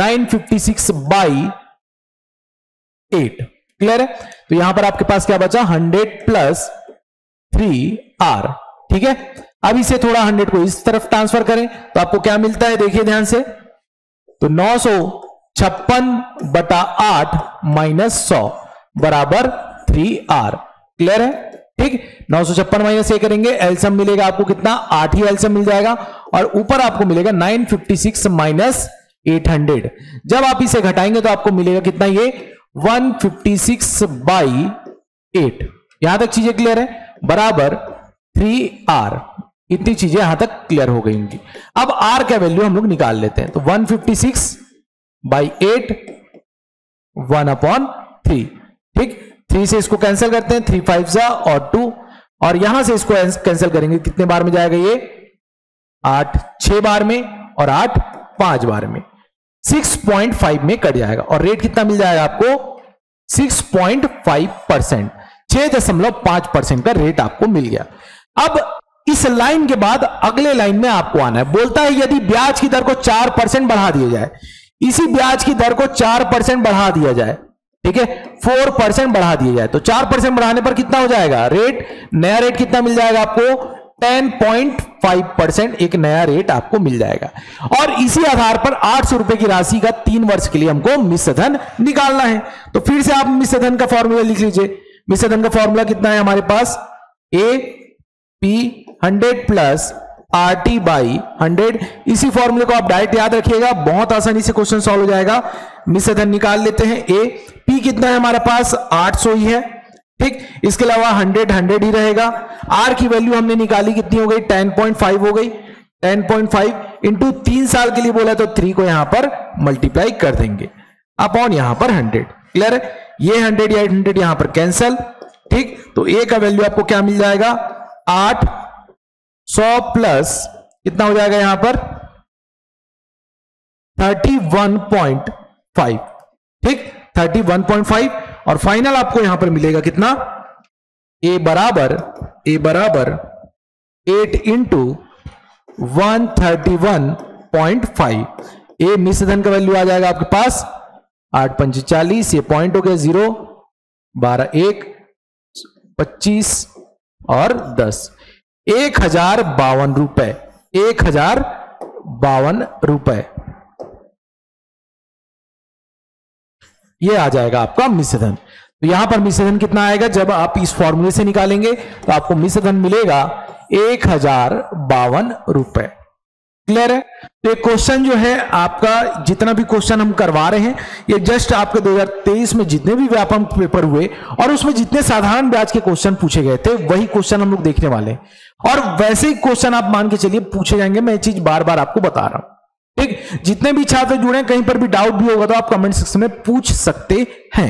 956/8, क्लियर है? तो यहां पर आपके पास क्या बचा 100 प्लस 3r, ठीक है? अब इसे थोड़ा 100 को इस तरफ ट्रांसफर करें तो आपको क्या मिलता है, देखिए ध्यान से, तो 956/8 माइनस 100 बराबर 3r, क्लियर है? ठीक, 956 माइनस ये करेंगे, एलसीएम मिलेगा आपको कितना 8 ही एलसीएम मिल जाएगा, और ऊपर आपको मिलेगा 956 माइनस 800। जब आप इसे घटाएंगे तो आपको मिलेगा कितना, ये 156/8। यहां तक चीजें क्लियर है, बराबर 3r। इतनी चीजें यहां तक क्लियर हो गई इनकी। अब r का वैल्यू हम लोग निकाल लेते हैं, तो 156/8 1/3, ठीक? 3 से इसको कैंसिल करते हैं, 3 5 जा और 2, और यहां से इसको कैंसिल करेंगे, कितने बार में जाएगा ये 8 6 बार में, और 8 5 बार में, 6.5 में कट जाएगा, और रेट कितना मिल जाएगा आपको 6.5%, 6.5% का रेट आपको मिल गया। अब इस लाइन के बाद अगले लाइन में आपको आना है, बोलता है यदि ब्याज की दर को 4% बढ़ा दिया जाए, इसी ब्याज की दर को 4% बढ़ा दिया जाए, ठीक है, 4% बढ़ा दिया जाए, तो 4% बढ़ाने पर कितना हो जाएगा रेट, नया रेट कितना मिल जाएगा आपको 10.5%, एक नया रेट आपको मिल जाएगा। और इसी आधार पर 800 रुपए की राशि का 3 वर्ष के लिए हमको मिश्र धन निकालना है। तो फिर से आप मिश्र धन का फॉर्मूला लिख लीजिए। मिश्र धन का फॉर्मूला कितना है हमारे पास, A P 100 plus RT by 100। इसी फॉर्मूले को आप डायरेक्ट याद रखिएगा, बहुत आसानी से क्वेश्चन सॉल्व हो जाएगा। मिश्र धन निकाल लेते हैं। ए पी कितना है हमारे पास 800 ही है, ठीक? इसके अलावा 100 ही रहेगा। आर की वैल्यू हमने निकाली, कितनी हो गई 10.5 हो गई। 10.5 इंटू 3 साल के लिए बोला तो 3 को यहां पर मल्टीप्लाई कर देंगे अपॉन यहां पर 100, क्लियर है? ये 100 या 100 यहां पर कैंसल, ठीक? तो ए का वैल्यू आपको क्या मिल जाएगा 800 प्लस कितना हो जाएगा यहां पर 31.5, ठीक? 31.5, और फाइनल आपको यहां पर मिलेगा कितना, ए बराबर 8 इंटू 131.5। ए मिश्र धन का वैल्यू आ जाएगा आपके पास 8 5 40, ये पॉइंट हो गया 0 12 1 25 और 10, 1052 रुपए, 1052 रुपए ये आ जाएगा आपका मिश्र धन। तो यहां पर मिश्र धन कितना आएगा, जब आप इस फॉर्मूले से निकालेंगे तो आपको मिश्र धन मिलेगा 1052 रुपए, क्लियर है? तो ये क्वेश्चन जो है आपका, जितना भी क्वेश्चन हम करवा रहे हैं ये जस्ट आपके 2023 में जितने भी व्यापम पेपर हुए और उसमें जितने साधारण ब्याज के क्वेश्चन पूछे गए थे वही क्वेश्चन हम लोग देखने वाले हैं, और वैसे ही क्वेश्चन आप मान के चलिए पूछे जाएंगे। मैं ये चीज बार बार आपको बता रहा हूं, ठीक? जितने भी छात्र जुड़े कहीं पर भी डाउट भी होगा तो आप कमेंट सेक्शन में पूछ सकते हैं।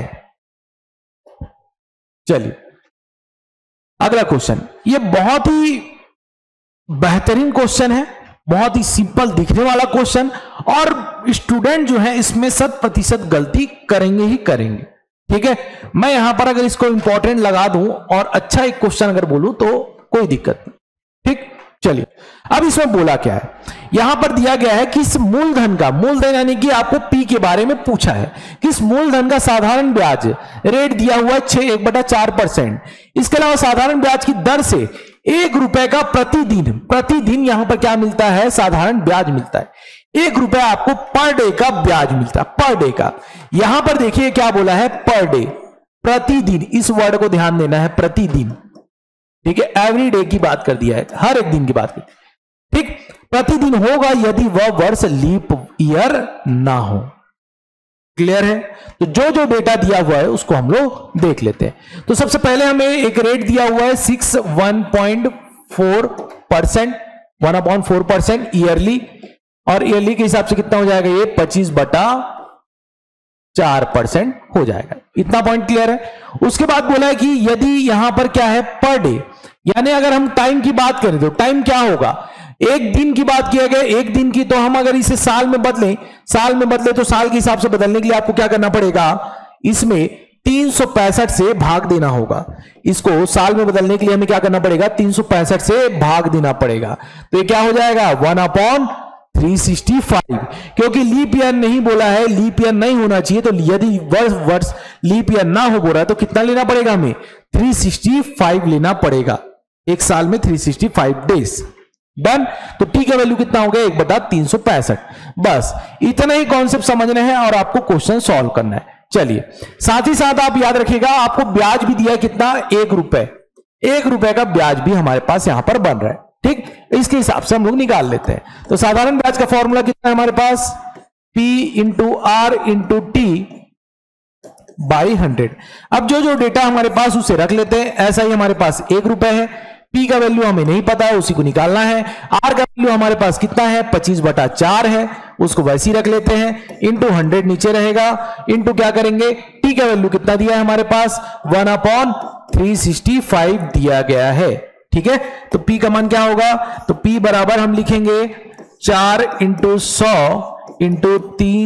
चलिए अगला क्वेश्चन, ये बहुत ही बेहतरीन क्वेश्चन है, बहुत ही सिंपल दिखने वाला क्वेश्चन, और स्टूडेंट जो है इसमें 100% गलती करेंगे ही करेंगे, ठीक है? मैं यहां पर अगर इसको इंपॉर्टेंट लगा दूं और अच्छा एक क्वेश्चन अगर बोलूं तो कोई दिक्कत नहीं, ठीक? चलिए अब इसमें बोला क्या है, यहां पर दिया गया है कि इस मूलधन का, मूलधन यानी कि आपको पी के बारे में पूछा है कि इस मूलधन का साधारण ब्याज रेट दिया हुआ है 1/4%। इसके अलावा साधारण ब्याज की दर से 1 रुपए का प्रतिदिन यहां पर क्या मिलता है, साधारण ब्याज मिलता है। 1 रुपया आपको पर डे का ब्याज मिलता है, पर डे का। यहां पर देखिए क्या बोला है, पर डे, प्रतिदिन, इस वर्ड को ध्यान देना है, प्रतिदिन, ठीक है? एवरी डे की बात कर दिया है, हर एक दिन की बात कर, ठीक? प्रतिदिन होगा यदि वह वर्ष लीप ईयर ना हो, क्लियर है? तो जो जो डेटा दिया हुआ है उसको हम लोग देख लेते हैं। तो सबसे पहले हमें एक रेट दिया हुआ है 1.4%, 1/4% ईयरली, और ईयरली के हिसाब से कितना हो जाएगा ये 25/100, 4% हो जाएगा। इतना पॉइंट क्लियर है। उसके बाद बोला है कि यदि यहां पर क्या है पर डे, यानी अगर हम टाइम की बात करें तो टाइम क्या होगा, एक दिन की बात किया गया, एक दिन की, तो हम अगर इसे साल में बदले तो साल के हिसाब से बदलने के लिए आपको क्या करना पड़ेगा, इसमें 365 से भाग देना होगा। इसको साल में बदलने के लिए हमें क्या करना पड़ेगा, 365 से भाग देना पड़ेगा। तो ये क्या हो जाएगा 1/365, क्योंकि लीप ईयर नहीं बोला है, लीप ईयर नहीं होना चाहिए, तो यदि वर्ष लीप ईयर ना हो रहा है तो कितना लेना पड़ेगा हमें, 365 लेना पड़ेगा। एक साल में 365 डेज। डन। तो टी का वैल्यू कितना हो गया, 1/365। बस इतना ही कॉन्सेप्ट समझना है और आपको क्वेश्चन सॉल्व करना है। चलिए, साथ ही साथ आप याद रखिएगा आपको ब्याज भी दिया है कितना, 1 रुपए। 1 रुपए का ब्याज भी हमारे पास यहां पर बन रहा है। ठीक, इसके हिसाब से हम लोग निकाल लेते हैं। तो साधारण ब्याज का फॉर्मूला कितना है हमारे पास, P into R into T by 100। अब जो डेटा हमारे पास उसे रख लेते हैं। ऐसा ही हमारे पास 1 रुपए है, P का वैल्यू हमें नहीं पता है, उसी को निकालना है। R का वैल्यू हमारे पास कितना है, 25/4 है, उसको वैसे ही रख लेते हैं, इंटू 100 नीचे रहेगा, इंटू क्या करेंगे, T का वैल्यू कितना दिया है हमारे पास, 1/365 दिया गया है। ठीक है, तो P का मान क्या होगा, तो P बराबर हम लिखेंगे 4 × 100 ×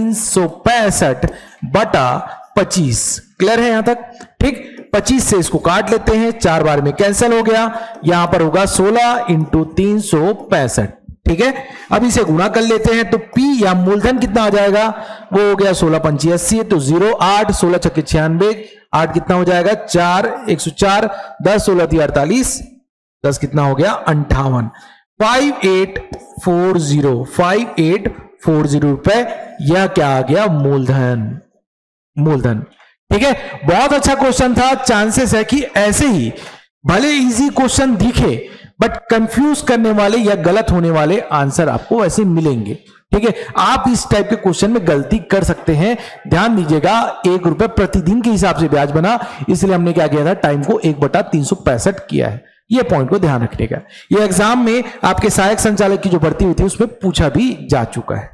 365/25। क्लियर है यहां तक। ठीक, 25 से इसको काट लेते हैं, 4 बार में कैंसिल हो गया, यहां पर होगा 16 × 365। ठीक है, अब इसे गुणा कर लेते हैं, तो P या मूलधन कितना आ जाएगा, वो हो गया 16 × 5 = 80, तो 0 8 16 × 6 = 96, 8 कितना हो जाएगा 4 104, 10 16 × 3 = 48, 10 कितना हो गया 58, 5840 रुपए। यह क्या आ गया, मूलधन। ठीक है, बहुत अच्छा क्वेश्चन था। चांसेस है कि ऐसे ही भले इजी क्वेश्चन दिखे बट कंफ्यूज करने वाले या गलत होने वाले आंसर आपको ऐसे मिलेंगे। ठीक है, आप इस टाइप के क्वेश्चन में गलती कर सकते हैं। ध्यान दीजिएगा, 1 रुपए प्रतिदिन के हिसाब से ब्याज बना, इसलिए हमने क्या किया था, टाइम को 1/365 किया है। यह पॉइंट को ध्यान रखने का। यह एग्जाम में आपके सहायक संचालक की जो भर्ती हुई थी उसमें पूछा भी जा चुका है।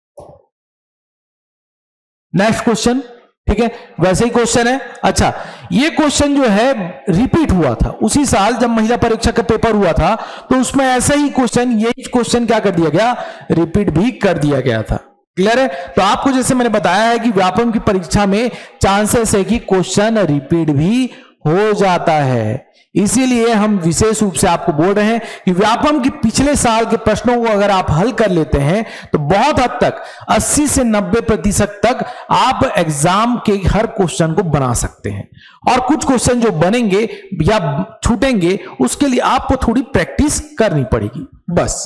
Next question. ठीक है, वैसे ही क्वेश्चन है। अच्छा, ये क्वेश्चन जो है रिपीट हुआ था उसी साल जब महिला परीक्षा का पेपर हुआ था, तो उसमें ऐसा ही क्वेश्चन, ये क्वेश्चन क्या कर दिया गया, रिपीट भी कर दिया गया था। क्लियर है। तो आपको जैसे मैंने बताया है कि व्यापम की परीक्षा में चांसेस है कि क्वेश्चन रिपीट भी हो जाता है, इसीलिए हम विशेष रूप से आपको बोल रहे हैं कि व्यापम के पिछले साल के प्रश्नों को अगर आप हल कर लेते हैं तो बहुत हद तक 80 से 90% तक आप एग्जाम के हर क्वेश्चन को बना सकते हैं। और कुछ क्वेश्चन जो बनेंगे या छूटेंगे उसके लिए आपको थोड़ी प्रैक्टिस करनी पड़ेगी बस।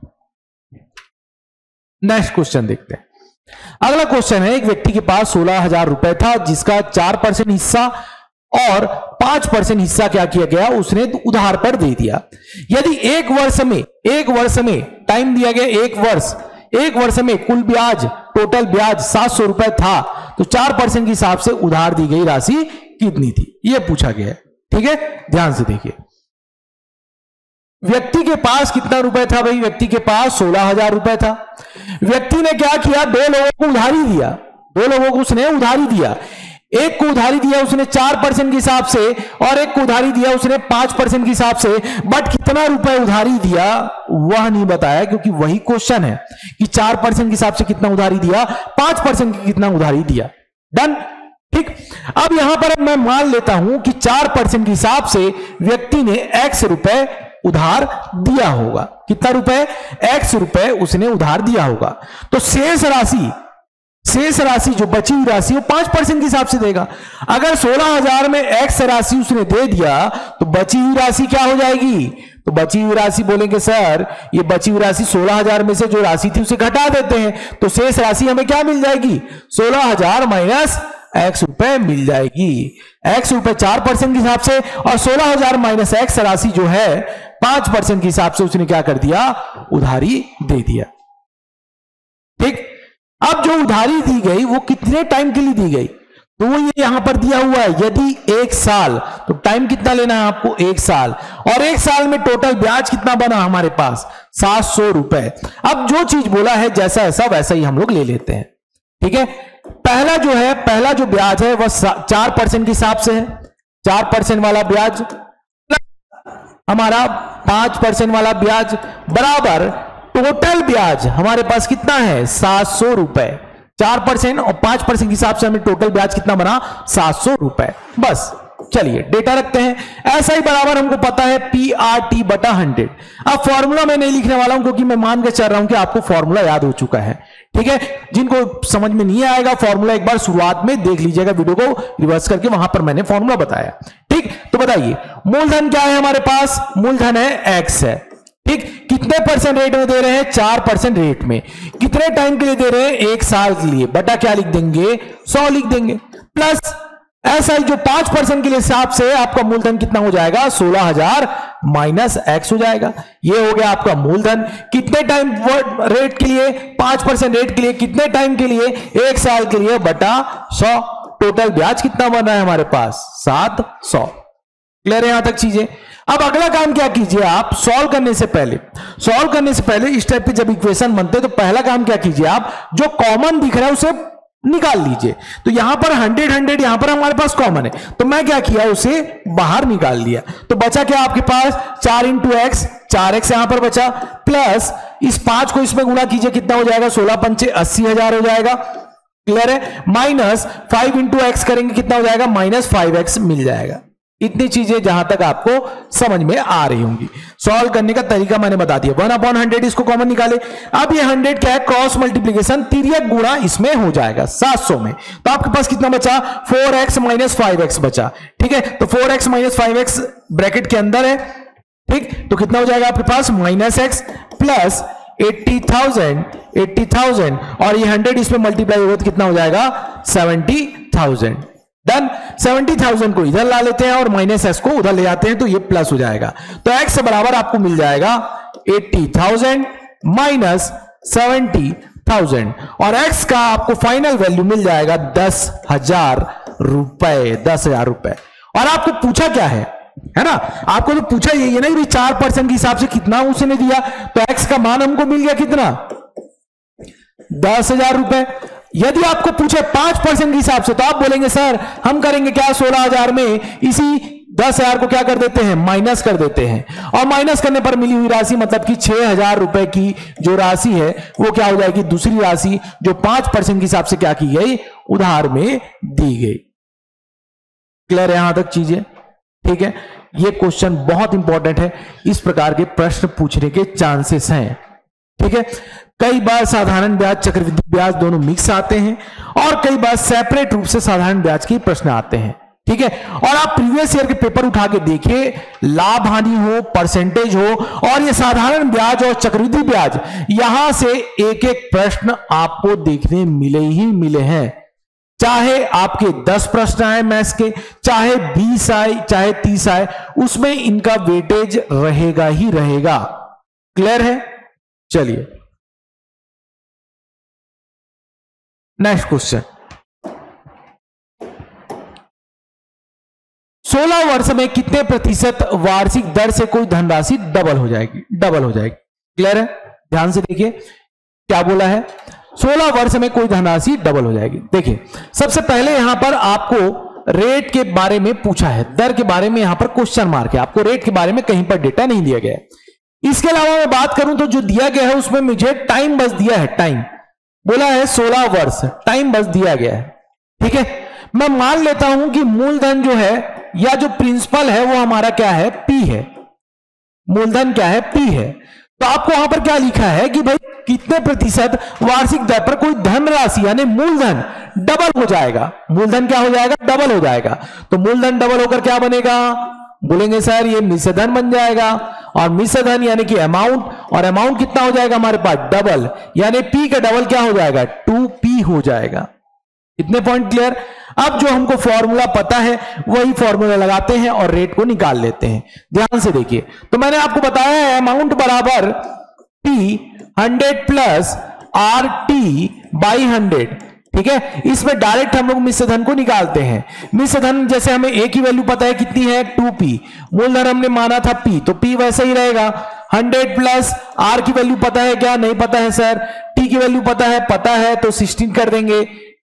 नेक्स्ट क्वेश्चन देखते हैं। अगला क्वेश्चन है, एक व्यक्ति के पास 16,000 रुपए था जिसका 4% हिस्सा और 5% हिस्सा क्या किया गया, उसने उधार पर दे दिया। यदि एक वर्ष में टाइम दिया गया, एक वर्ष में कुल ब्याज, टोटल ब्याज 700 रुपए था, तो 4% के हिसाब से उधार दी गई राशि कितनी थी, यह पूछा गया है। ठीक है, ध्यान से देखिए। व्यक्ति के पास कितना रुपए था भाई, व्यक्ति के पास 16,000 रुपए था। व्यक्ति ने क्या किया, 2 लोगों को उधारी दिया, 2 लोगों को उसने उधारी दिया। एक को उधारी दिया उसने 4% के हिसाब से और एक को उधारी दिया उसने 5% के हिसाब से, बट कितना रुपए उधारी दिया वह नहीं बताया, क्योंकि वही क्वेश्चन है कि 4% के हिसाब से कितना उधारी दिया, 5% की कितना उधारी दिया। डन। ठीक, अब यहां पर मैं मान लेता हूं कि 4% के हिसाब से व्यक्ति ने x रुपए उधार दिया होगा। कितना रुपए, x रुपए उसने उधार दिया होगा। तो शेष राशि जो बची हुई राशि वो 5% के हिसाब से देगा। अगर 16,000 में x राशि उसने दे दिया तो बची हुई राशि क्या हो जाएगी, तो बची हुई राशि बोलेंगे सर ये बची हुई राशि 16,000 में से जो राशि थी उसे घटा देते हैं, तो शेष राशि हमें क्या मिल जाएगी, 16,000 माइनस x रुपए मिल जाएगी। x रुपए 4% के हिसाब से और 16,000 माइनस x राशि जो है 5% के हिसाब से उसने क्या कर दिया, उधारी दे दिया। ठीक, अब जो उधारी दी गई वो कितने टाइम के लिए दी गई, तो वो ये यहां पर दिया हुआ है, यदि 1 साल, तो टाइम कितना लेना है आपको, 1 साल, और 1 साल में टोटल ब्याज कितना बना हमारे पास, 700 रुपए। अब जो चीज बोला है जैसा ऐसा वैसा ही हम लोग ले लेते हैं। ठीक है, पहला जो ब्याज है वह 4% के हिसाब से है, 4% वाला ब्याज हमारा 5% वाला ब्याज बराबर टोटल ब्याज हमारे पास कितना है 700 रुपए। 4% और 5% के हिसाब से हमें टोटल ब्याज कितना बना 700 रुपए। बस चलिए डेटा रखते हैं। ऐसा ही बराबर हमको पता है PRT बटा 100। अब फॉर्मूला मैं नहीं लिखने वाला हूं क्योंकि मैं मान के चल रहा हूं कि आपको फॉर्मूला याद हो चुका है। ठीक है, जिनको समझ में नहीं आएगा फॉर्मूला एक बार शुरुआत में देख लीजिएगा, वीडियो को रिवर्स करके, वहां पर मैंने फॉर्मूला बताया। ठीक, तो बताइए मूलधन क्या है हमारे पास, मूलधन है X है। ठीक, कितने % रेट में दे रहे हैं 4% रेट में, कितने टाइम के लिए दे रहे हैं 1 साल के लिए, बटा क्या लिख देंगे 100 लिख देंगे, प्लस ऐसा ही जो 5% के लिए हिसाब से आपका मूलधन कितना हो जाएगा 16,000 माइनस X हो जाएगा। ये हो गया आपका मूलधन। कितने टाइम रेट के लिए 5% रेट के लिए, कितने टाइम के लिए 1 साल के लिए, बटा 100। टोटल ब्याज कितना बना है हमारे पास 700। क्लियर है यहां तक चीजें। अब अगला काम क्या कीजिए आप, सॉल्व करने से पहले इस टाइप के जब इक्वेशन बनते तो पहला काम क्या कीजिए आप, जो कॉमन दिख रहा है उसे निकाल लीजिए। तो यहां पर 100 यहां पर हमारे पास कॉमन है, तो मैं क्या किया उसे बाहर निकाल लिया। तो बचा क्या आपके पास 4 इंटू एक्स, 4x यहां पर बचा, प्लस इस 5 को इसमें गुणा कीजिए, कितना हो जाएगा 16 पंचे 80,000 हो जाएगा। क्लियर है, माइनस 5 इंटू एक्स करेंगे कितना हो जाएगा माइनस 5x मिल जाएगा। इतनी चीजें जहां तक आपको समझ में आ रही होंगी। सॉल्व करने का तरीका मैंने बता दिया। 1/100 इसको कॉमन निकाले। अब ये 100 क्या है, क्रॉस मल्टीप्लीकेशन, तिर्यक गुणा इसमें हो जाएगा 700 में। तो आपके पास कितना बचा 4x माइनस 5x बचा। ठीक है, तो 4x माइनस 5x ब्रैकेट के अंदर है। ठीक, तो कितना हो जाएगा आपके पास माइनस x प्लस 80,000 और ये 100 इसमें मल्टीप्लाई होगा तो कितना हो जाएगा 70,000। डन। 70,000 को इधर ला लेते हैं और माइनस s को उधर ले जाते हैं तो ये प्लस हो जाएगा। तो x से बराबर आपको मिल जाएगा 80,000 माइनस 70,000 और x का आपको फाइनल वैल्यू मिल जाएगा 10,000 रुपए। 10,000 रुपए। और आपको पूछा क्या है ना, आपको तो पूछा यही है ना कि 4% के हिसाब से कितना उसने दिया, तो x का मान हमको मिल गया कितना 10,000 रुपए। यदि आपको पूछे 5% के हिसाब से तो आप बोलेंगे सर हम करेंगे क्या 16,000 में इसी 10,000 को क्या कर देते हैं माइनस कर देते हैं, और माइनस करने पर मिली हुई राशि मतलब कि 6,000 रुपए की जो राशि है वो क्या हो जाएगी दूसरी राशि जो 5% के हिसाब से क्या की गई उधार में दी गई। क्लियर है यहां तक चीजें। ठीक है, ये क्वेश्चन बहुत इंपॉर्टेंट है, इस प्रकार के प्रश्न पूछने के चांसेस हैं। ठीक है, कई बार साधारण ब्याज चक्रवृद्धि ब्याज दोनों मिक्स आते हैं और कई बार सेपरेट रूप से साधारण ब्याज के प्रश्न आते हैं। ठीक है, और आप प्रीवियस ईयर के पेपर उठा के देखिए, लाभ हानि हो, परसेंटेज हो और ये साधारण ब्याज और चक्रवृद्धि ब्याज, यहां से एक एक प्रश्न आपको देखने मिले ही मिले हैं। चाहे आपके 10 प्रश्न आए मैथ्स के, चाहे 20 आए, चाहे 30 आए, उसमें इनका वेटेज रहेगा ही रहेगा। क्लियर है। चलिए नेक्स्ट क्वेश्चन। 16 वर्ष में कितने प्रतिशत वार्षिक दर से कोई धनराशि डबल हो जाएगी। क्लियर है, ध्यान से देखिए क्या बोला है, 16 वर्ष में कोई धनराशि डबल हो जाएगी। देखिए सबसे पहले यहां पर आपको रेट के बारे में पूछा है, दर के बारे में यहां पर क्वेश्चन मार्क है, आपको रेट के बारे में कहीं पर डेटा नहीं दिया गया है। इसके अलावा मैं बात करूं तो जो दिया गया है उसमें मुझे टाइम बस दिया है, टाइम बोला है 16 वर्ष, टाइम बस दिया गया है। ठीक है, मैं मान लेता हूं कि मूलधन जो है या जो प्रिंसिपल है वो हमारा क्या है P है, मूलधन क्या है P है। तो आपको वहां पर क्या लिखा है कि भाई कितने प्रतिशत वार्षिक दर पर कोई धनराशि यानी मूलधन डबल हो जाएगा। मूलधन क्या हो जाएगा डबल हो जाएगा। तो मूलधन डबल होकर क्या बनेगा, बोलेंगे सर ये मिश्र धन बन जाएगा, और मिश्र धन यानी कि अमाउंट, और अमाउंट कितना हो जाएगा हमारे पास डबल, यानी P का डबल क्या हो जाएगा 2P हो जाएगा। इतने पॉइंट क्लियर। अब जो हमको फॉर्मूला पता है वही फॉर्मूला लगाते हैं और रेट को निकाल लेते हैं। ध्यान से देखिए, तो मैंने आपको बताया है अमाउंट बराबर P 100 प्लस RT बाई 100। ठीक है, इसमें डायरेक्ट हम लोग मिश्र धन को निकालते हैं। मिश्र धन जैसे हमें A की वैल्यू पता है कितनी है 2P, मूलधन हमने माना था P, तो P वैसे ही रहेगा। 100 प्लस R की वैल्यू पता है क्या, नहीं पता है सर। T की वैल्यू पता है तो 16 कर देंगे।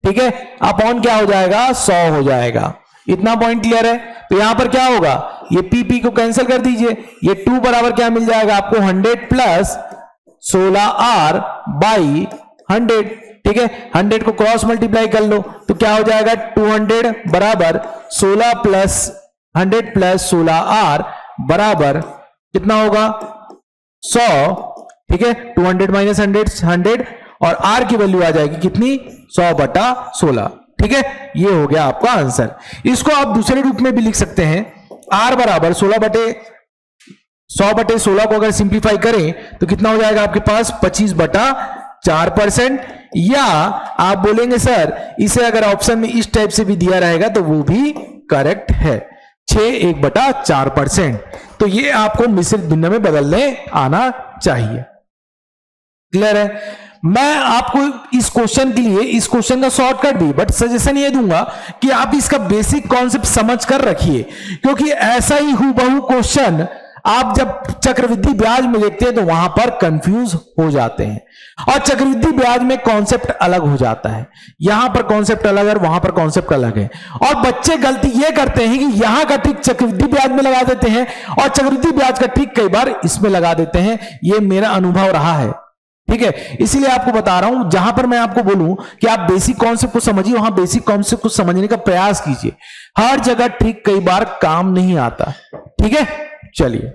ठीक है, अपॉन क्या हो जाएगा 100 हो जाएगा। इतना पॉइंट क्लियर है। तो यहां पर क्या होगा, ये पी को कैंसिल कर दीजिए, ये 2 बराबर क्या मिल जाएगा आपको 100 प्लस 16R बाई 100। ठीक है, 100 को क्रॉस मल्टीप्लाई कर लो तो क्या हो जाएगा 200 बराबर 16 प्लस 100 प्लस 16R बराबर कितना होगा 100। ठीक है, 200 माइनस 100 और R की वैल्यू आ जाएगी कितनी 100/16। ठीक है, ये हो गया आपका आंसर। इसको आप दूसरे रूप में भी लिख सकते हैं, R बराबर 100/16 को अगर सिंप्लीफाई करें तो कितना हो जाएगा आपके पास 25/4%। या आप बोलेंगे सर इसे अगर ऑप्शन में इस टाइप से भी दिया रहेगा तो वो भी करेक्ट है, 6 तो ये आपको मिश्रित भिन्न में बदलने आना चाहिए। क्लियर है। मैं आपको इस क्वेश्चन के लिए इस क्वेश्चन का शॉर्टकट भी बट सजेशन ये दूंगा कि आप इसका बेसिक कॉन्सेप्ट समझ कर रखिए, क्योंकि ऐसा ही हूबहू क्वेश्चन आप जब चक्रवृद्धि ब्याज में देखते हैं तो वहां पर कंफ्यूज हो जाते हैं, और चक्रवृद्धि ब्याज में कॉन्सेप्ट अलग हो जाता है। यहां पर कॉन्सेप्ट अलग है, वहां पर कॉन्सेप्ट अलग है, और बच्चे गलती यह करते हैं कि यहां का ट्रिक चक्रवृद्धि ब्याज में लगा देते हैं और चक्रवृद्धि ब्याज का ट्रिक कई बार इसमें लगा देते हैं। यह मेरा अनुभव रहा है। ठीक है, इसीलिए आपको बता रहा हूं, जहां पर मैं आपको बोलूं कि आप बेसिक कॉन्सेप्ट को समझिए, वहां बेसिक कॉन्सेप्ट को समझने का प्रयास कीजिए। हर जगह ट्रिक कई बार काम नहीं आता। ठीक है, चलिए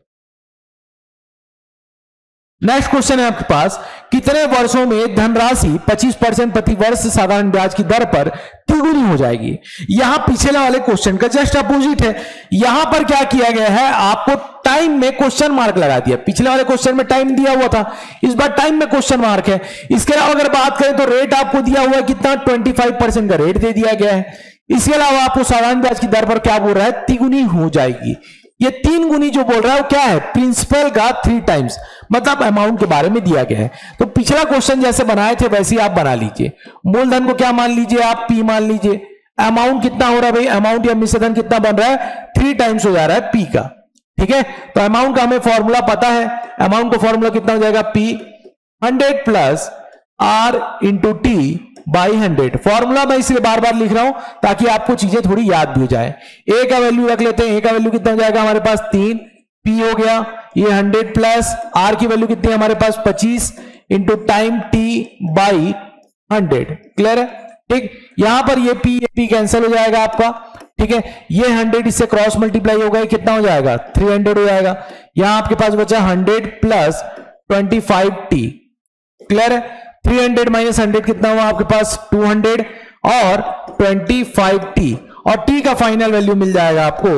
नेक्स्ट क्वेश्चन है आपके पास, कितने वर्षों में धनराशि 25% प्रति वर्ष साधारण ब्याज की दर पर तिगुनी हो जाएगी। यहां पिछले वाले क्वेश्चन का जस्ट अपोजिट है। यहां पर क्या किया गया है, आपको टाइम में क्वेश्चन मार्क लगा दिया। पिछले वाले क्वेश्चन में टाइम दिया हुआ था, इस बार टाइम में क्वेश्चन मार्क है। इसके अलावा अगर बात करें तो रेट आपको दिया हुआ है कितना 25% का रेट दे दिया गया है। इसके अलावा आपको साधारण ब्याज की दर पर क्या बोल रहा है, तिगुनी हो जाएगी। ये 3 गुनी जो बोल रहा है वो क्या है, प्रिंसिपल का 3 टाइम्स, मतलब अमाउंट के बारे में दिया गया है। तो पिछला क्वेश्चन जैसे बनाए थे वैसे ही आप बना लीजिए। मूलधन को क्या मान लीजिए आप, P मान लीजिए। अमाउंट कितना हो रहा है भाई, अमाउंट या मिश्रधन कितना बन रहा है 3 टाइम्स हो जा रहा है P का। ठीक है, तो अमाउंट का हमें फॉर्मूला पता है। अमाउंट का फॉर्मूला कितना हो जाएगा, P 100 plus R into T by 100। Formula मैं इसलिए बार बार लिख रहा हूं ताकि आपको चीजें थोड़ी याद भी हो जाए। ए का वैल्यू रख लेते हैं, ए का वैल्यू कितना हो जाएगा हमारे पास 3, P हो गया ये 100 प्लस R की वैल्यू कितनी है हमारे पास 25 into time T by 100। Clear है। ठीक, यहां पर ये P कैंसिल हो जाएगा आपका। ठीक है, ये 100 इससे क्रॉस मल्टीप्लाई होगा, कितना हो जाएगा 300 हो जाएगा। यहां आपके पास बचा 100 प्लस 25T। क्लियर है, 300 माइनस 100 कितना हुआ आपके पास 200 और 25T, और T का फाइनल वैल्यू मिल जाएगा आपको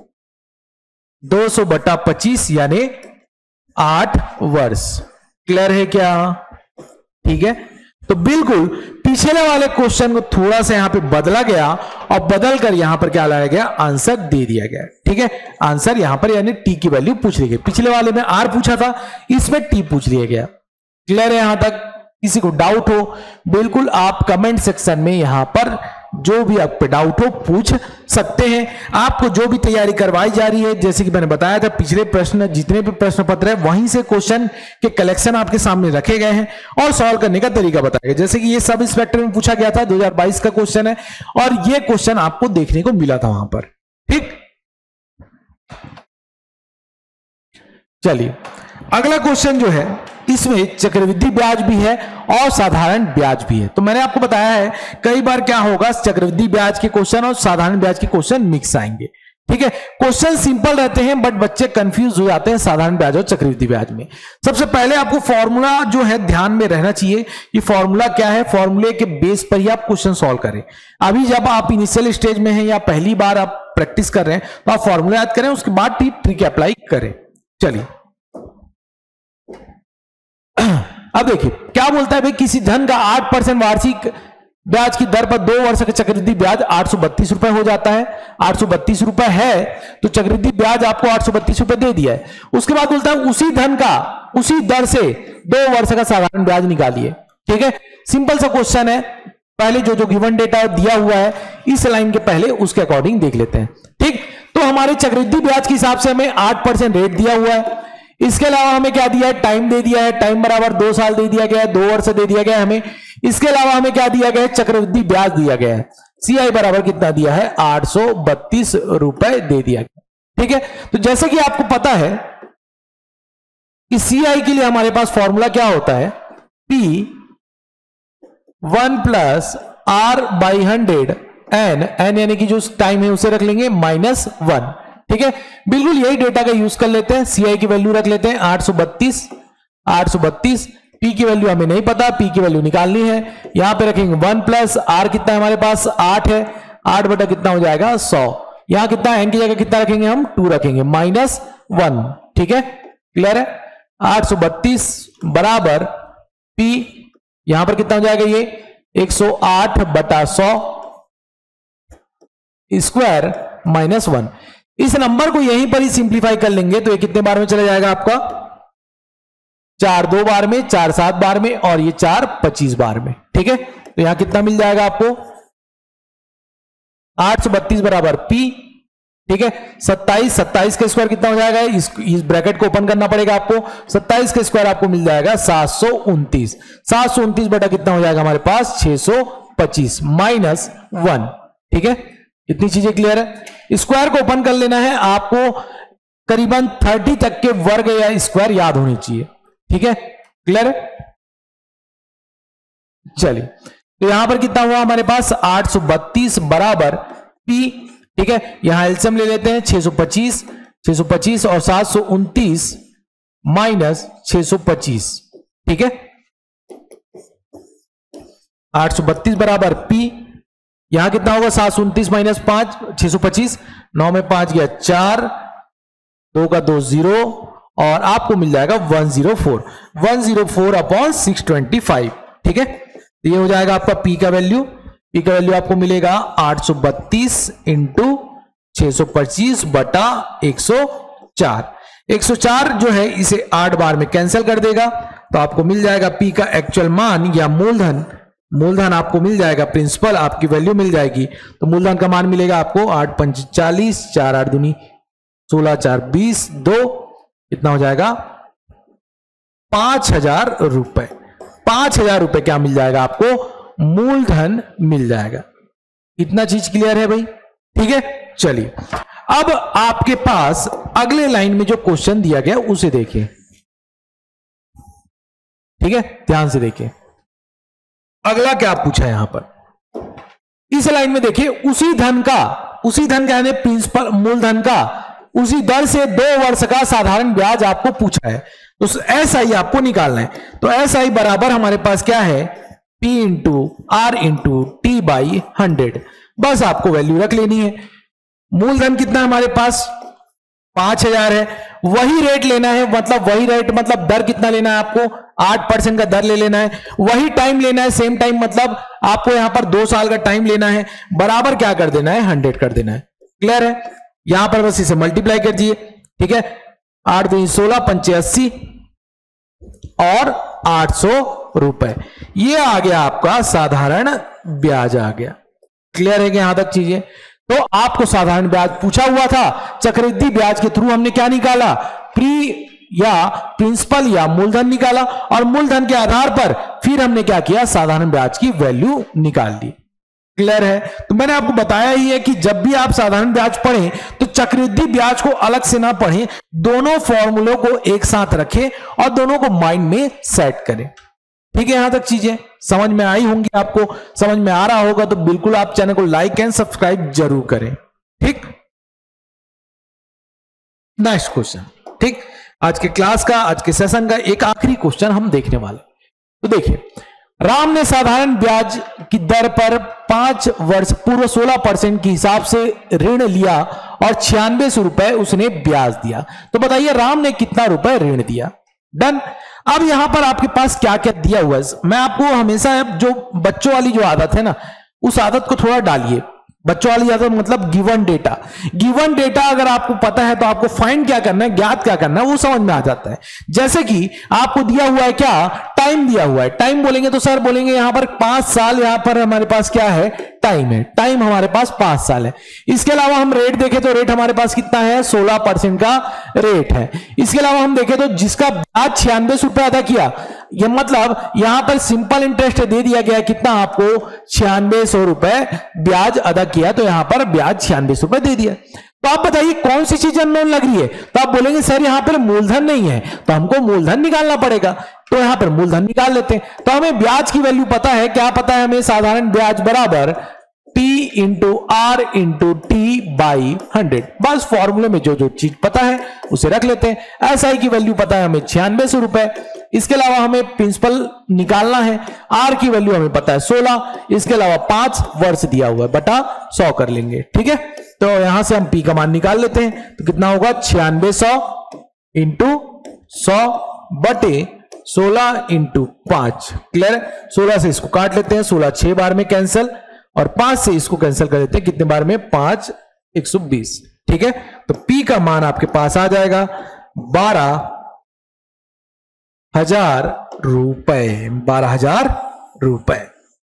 200/25 यानी 8 वर्ष। क्लियर है क्या। ठीक है, तो बिल्कुल पिछले वाले क्वेश्चन को थोड़ा सा यहां पे बदला गया और बदल कर यहां पर क्या लाया गया, आंसर दे दिया गया। ठीक है, आंसर यहां पर यानी T की वैल्यू पूछ ली गई। पिछले वाले में R पूछा था, इसमें T पूछ लिया गया। क्लियर है यहां तक। किसी को डाउट हो बिल्कुल आप कमेंट सेक्शन में यहां पर जो भी आप पे डाउट हो पूछ सकते हैं। आपको जो भी तैयारी करवाई जा रही है, जैसे कि मैंने बताया था, पिछले प्रश्न जितने भी प्रश्न पत्र है वहीं से क्वेश्चन के कलेक्शन आपके सामने रखे गए हैं और सॉल्व करने का तरीका बताया गया। जैसे कि ये सब इंस्पेक्टर में पूछा गया था, 2022 का क्वेश्चन है और ये क्वेश्चन आपको देखने को मिला था वहां पर। ठीक, चलिए अगला क्वेश्चन जो है इसमें चक्रवृद्धि ब्याज भी है और साधारण ब्याज भी है। तो मैंने आपको बताया है कई बार क्या होगा, चक्रवृद्धि ब्याज के क्वेश्चन और साधारण ब्याज के क्वेश्चन मिक्स आएंगे। ठीक है, क्वेश्चन सिंपल रहते हैं बट बच्चे कंफ्यूज हो जाते हैं साधारण ब्याज और चक्रवृद्धि ब्याज में। सबसे पहले आपको फॉर्मूला जो है ध्यान में रहना चाहिए कि फॉर्मूला क्या है, फॉर्मूले के बेस पर ही आप क्वेश्चन सॉल्व करें। अभी जब आप इनिशियल स्टेज में हैं या पहली बार आप प्रैक्टिस कर रहे हैं तो आप फॉर्मूला याद करें, उसके बाद ट्रिक अप्लाई करें। चलिए अब देखिए क्या बोलता है भाई, किसी धन का 8% वार्षिक ब्याज की दर पर 2 वर्ष का चक्रवृद्धि ब्याज 832 रुपए हो जाता है। 832 रुपए है तो चक्रवृद्धि ब्याज आपको 832 रुपए दे दिया है। उसके बाद बोलता है उसी धन का उसी दर से 2 वर्ष का साधारण ब्याज निकालिए। ठीक है, सिंपल सा क्वेश्चन है। पहले जो गिवन डेटा दिया हुआ है इस लाइन के पहले उसके अकॉर्डिंग देख लेते हैं। ठीक, तो हमारे चक्रवृद्धि ब्याज के हिसाब से हमें 8% रेट दिया हुआ है। इसके अलावा हमें क्या दिया है, टाइम दे दिया है। टाइम बराबर 2 साल दे दिया गया है, 2 वर्ष दे दिया गया है हमें। इसके अलावा हमें क्या दिया गया है, चक्रवृद्धि ब्याज दिया गया है। CI बराबर कितना दिया है, 832 रुपए दे दिया गया। ठीक है, तो जैसे कि आपको पता है कि CI के लिए हमारे पास फॉर्मूला क्या होता है, P1 प्लस R/100 n यानी कि जो टाइम है उसे रख लेंगे -1। ठीक है, बिल्कुल यही डेटा का यूज कर लेते हैं। CI की वैल्यू रख लेते हैं 832। P की वैल्यू हमें नहीं पता, P की वैल्यू निकालनी है। यहां पे रखेंगे 1 प्लस R कितना है हमारे पास, 8 है, 8 बटा कितना हो जाएगा 100। यहां कितना, n की जगह कितना रखेंगे हम, 2 रखेंगे, -1। ठीक है, क्लियर है। 832 बराबर P, यहां पर कितना हो जाएगा ये 108 बटा 100 स्क्वायर -1। इस नंबर को यहीं पर ही सिंप्लीफाई कर लेंगे तो ये कितने बार में चला जाएगा आपका, 4 2 बार में, 4 7 बार में, और ये 4 25 बार में। ठीक है, तो यहां कितना मिल जाएगा आपको, 832 बराबर P। ठीक है, 27 का स्क्वायर कितना हो जाएगा, इस ब्रैकेट को ओपन करना पड़ेगा आपको। 27 का स्क्वायर आपको मिल जाएगा 729। 729 बटा कितना हो जाएगा हमारे पास, 625 -1। ठीक है, इतनी चीजें क्लियर है। स्क्वायर को ओपन कर लेना है आपको, करीबन 30 तक के वर्ग या स्क्वायर याद होनी चाहिए। ठीक है, क्लियर है। चलिए, तो यहां पर कितना हुआ हमारे पास, 832 बराबर P। ठीक है, यहां एलसीएम ले लेते हैं, 625 और 729 -625। ठीक है, 832 बराबर P, यहां कितना होगा, 729 -5 625, 9 में 5 गया 4, 2 का 2 0, और आपको मिल जाएगा 104 अपॉन 625। ठीक है, तो ये हो जाएगा आपका P का वैल्यू। P का वैल्यू आपको मिलेगा 832 इंटू 625 बटा 104। 104 जो है इसे 8 बार में कैंसिल कर देगा, तो आपको मिल जाएगा P का एक्चुअल मान या मूलधन आपको मिल जाएगा, प्रिंसिपल आपकी वैल्यू मिल जाएगी। तो मूलधन का मान मिलेगा आपको 8 5 40, 4 8 दूनी 16, 4 20, 2 कितना हो जाएगा, 5000 रुपए। 5000 रुपए क्या मिल जाएगा आपको, मूलधन मिल जाएगा। इतना चीज क्लियर है भाई। ठीक है, चलिए अब आपके पास अगले लाइन में जो क्वेश्चन दिया गया उसे देखिए। ठीक है, ध्यान से देखिए अगला क्या पूछा है यहां पर। इस लाइन में देखिए, उसी धन यानी प्रिंसिपल मूलधन का उसी दर से 2 वर्ष का साधारण ब्याज आपको पूछा है, तो SI आपको निकालना है। तो SI बराबर हमारे पास क्या है, P into R into T by 100। बस आपको वैल्यू रख लेनी है। मूलधन कितना है हमारे पास, 5000 है। वही रेट लेना है, मतलब दर कितना लेना है आपको, 8% का दर ले लेना है। वही टाइम लेना है, सेम टाइम, मतलब आपको यहां पर 2 साल का टाइम लेना है। बराबर क्या कर देना है, 100 कर देना है। क्लियर है, यहां पर बस इसे मल्टीप्लाई कर दिए। ठीक है, 8 दूनी 16, 5 80 और 800 रुपए। ये आ गया आपका साधारण ब्याज आ गया। क्लियर है कि यहां तक चीजें। तो आपको साधारण ब्याज पूछा हुआ था, चक्रवृद्धि ब्याज के थ्रू हमने क्या निकाला, प्रिंसिपल या मूलधन निकाला, और मूलधन के आधार पर फिर हमने क्या किया, साधारण ब्याज की वैल्यू निकाल दी। क्लियर है। तो मैंने आपको बताया ही है कि जब भी आप साधारण ब्याज पढ़ें तो चक्रवृद्धि ब्याज को अलग से ना पढ़ें, दोनों फॉर्मूलों को एक साथ रखें और दोनों को माइंड में सेट करें। ठीक है, यहां तक चीजें समझ में आई होंगी, आपको समझ में आ रहा होगा तो बिल्कुल आप चैनल को लाइक एंड सब्सक्राइब जरूर करें। ठीक, नेक्स्ट क्वेश्चन। ठीक, आज के क्लास का, आज के सेशन का एक आखिरी क्वेश्चन हम देखने वाले। तो देखिए, राम ने साधारण ब्याज की दर पर 5 वर्ष पूर्व 16% के हिसाब से ऋण लिया और 96 रुपए उसने ब्याज दिया। तो बताइए राम ने कितना रुपए ऋण दिया। डन। अब यहां पर आपके पास क्या क्या दिया हुआ है, मैं आपको हमेशा जो बच्चों वाली जो आदत है ना, उस आदत को थोड़ा डालिए। बच्चों वाली आदत मतलब गिवन डेटा अगर आपको पता है तो आपको फाइंड क्या करना है, ज्ञात क्या करना है, वो समझ में आ जाता है। जैसे कि आपको दिया हुआ है क्या, टाइम दिया हुआ है। टाइम बोलेंगे तो सर बोलेंगे यहां पर 5 साल, यहां पर हमारे पास क्या है, टाइम है। टाइम हमारे पास 5 साल है। इसके अलावा हम रेट देखें तो रेट हमारे पास कितना है, 16% का रेट है। इसके अलावा हम देखें तो जिसका ब्याज 96 रुपए अदा किया, ये मतलब यहां पर सिंपल इंटरेस्ट दे दिया गया कितना आपको 9600 रुपए ब्याज अदा किया, तो यहां पर ब्याज 9600 रुपए दे दिया। तो आप बताइए कौन सी चीज अननोन लग रही है? तो आप बोलेंगे सर यहां पर मूलधन नहीं है, तो हमको मूलधन निकालना पड़ेगा, तो यहां पर मूलधन निकाल लेते हैं। तो हमें ब्याज की वैल्यू पता है, क्या पता है हमें? साधारण ब्याज बराबर T into R into T by 100। बस फॉर्मूले में जो जो चीज पता है उसे रख लेते हैं। SI की वैल्यू पता है हमें 9600 रुपए, इसके अलावा हमें प्रिंसिपल निकालना है, आर की वैल्यू हमें पता है 16, इसके अलावा 5 वर्ष दिया हुआ है बटा 100 कर लेंगे, ठीक है। तो यहां से हम पी का मान निकाल लेते हैं, तो कितना होगा 9600 इंटू 100 बटे 16 इंटू 5। क्लियर? 16 से इसको काट लेते हैं, 16 6 बार में कैंसिल, और 5 से इसको कैंसिल कर देते हैं, कितने बार में? 5 120, ठीक है। तो पी का मान आपके पास आ जाएगा 12,000 रुपए, 12,000 रुपए।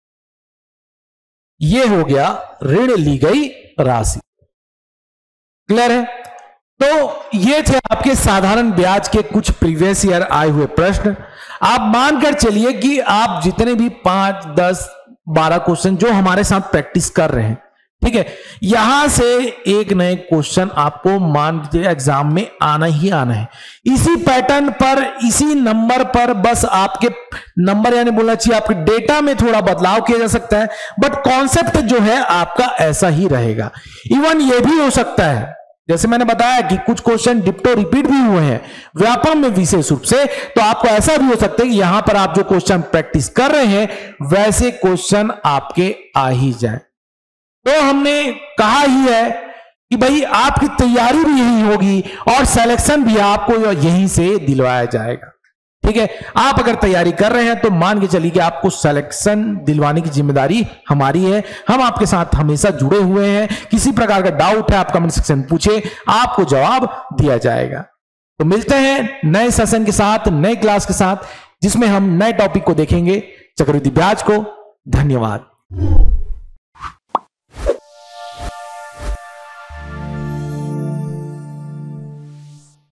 यह हो गया ऋण ली गई राशि। क्लियर है? तो ये थे आपके साधारण ब्याज के कुछ प्रीवियस ईयर आए हुए प्रश्न। आप मानकर चलिए कि आप जितने भी 5, 10, 12 क्वेश्चन जो हमारे साथ प्रैक्टिस कर रहे हैं, ठीक है, यहां से एक नए क्वेश्चन आपको मान लीजिए एग्जाम में आना ही आना है। इसी पैटर्न पर, इसी नंबर पर, बस आपके नंबर यानी बोलना चाहिए आपके डेटा में थोड़ा बदलाव किया जा सकता है, बट कॉन्सेप्ट जो है आपका ऐसा ही रहेगा। इवन यह भी हो सकता है, जैसे मैंने बताया कि कुछ क्वेश्चन डिप्टो रिपीट भी हुए हैं व्यापम में विशेष रूप से, तो आपको ऐसा भी हो सकता है कि यहां पर आप जो क्वेश्चन प्रैक्टिस कर रहे हैं वैसे क्वेश्चन आपके आ ही जाए। तो हमने कहा ही है कि भाई आपकी तैयारी भी यही होगी और सिलेक्शन भी आपको यहीं से दिलवाया जाएगा, ठीक है। आप अगर तैयारी कर रहे हैं तो मान के चलिए कि आपको सिलेक्शन दिलवाने की जिम्मेदारी हमारी है। हम आपके साथ हमेशा जुड़े हुए हैं। किसी प्रकार का डाउट है आप कमेंट सेक्शन में पूछे, आपको जवाब दिया जाएगा। तो मिलते हैं नए सेशन के साथ, नए क्लास के साथ, जिसमें हम नए टॉपिक को देखेंगे, चक्रवृद्धि ब्याज को। धन्यवाद।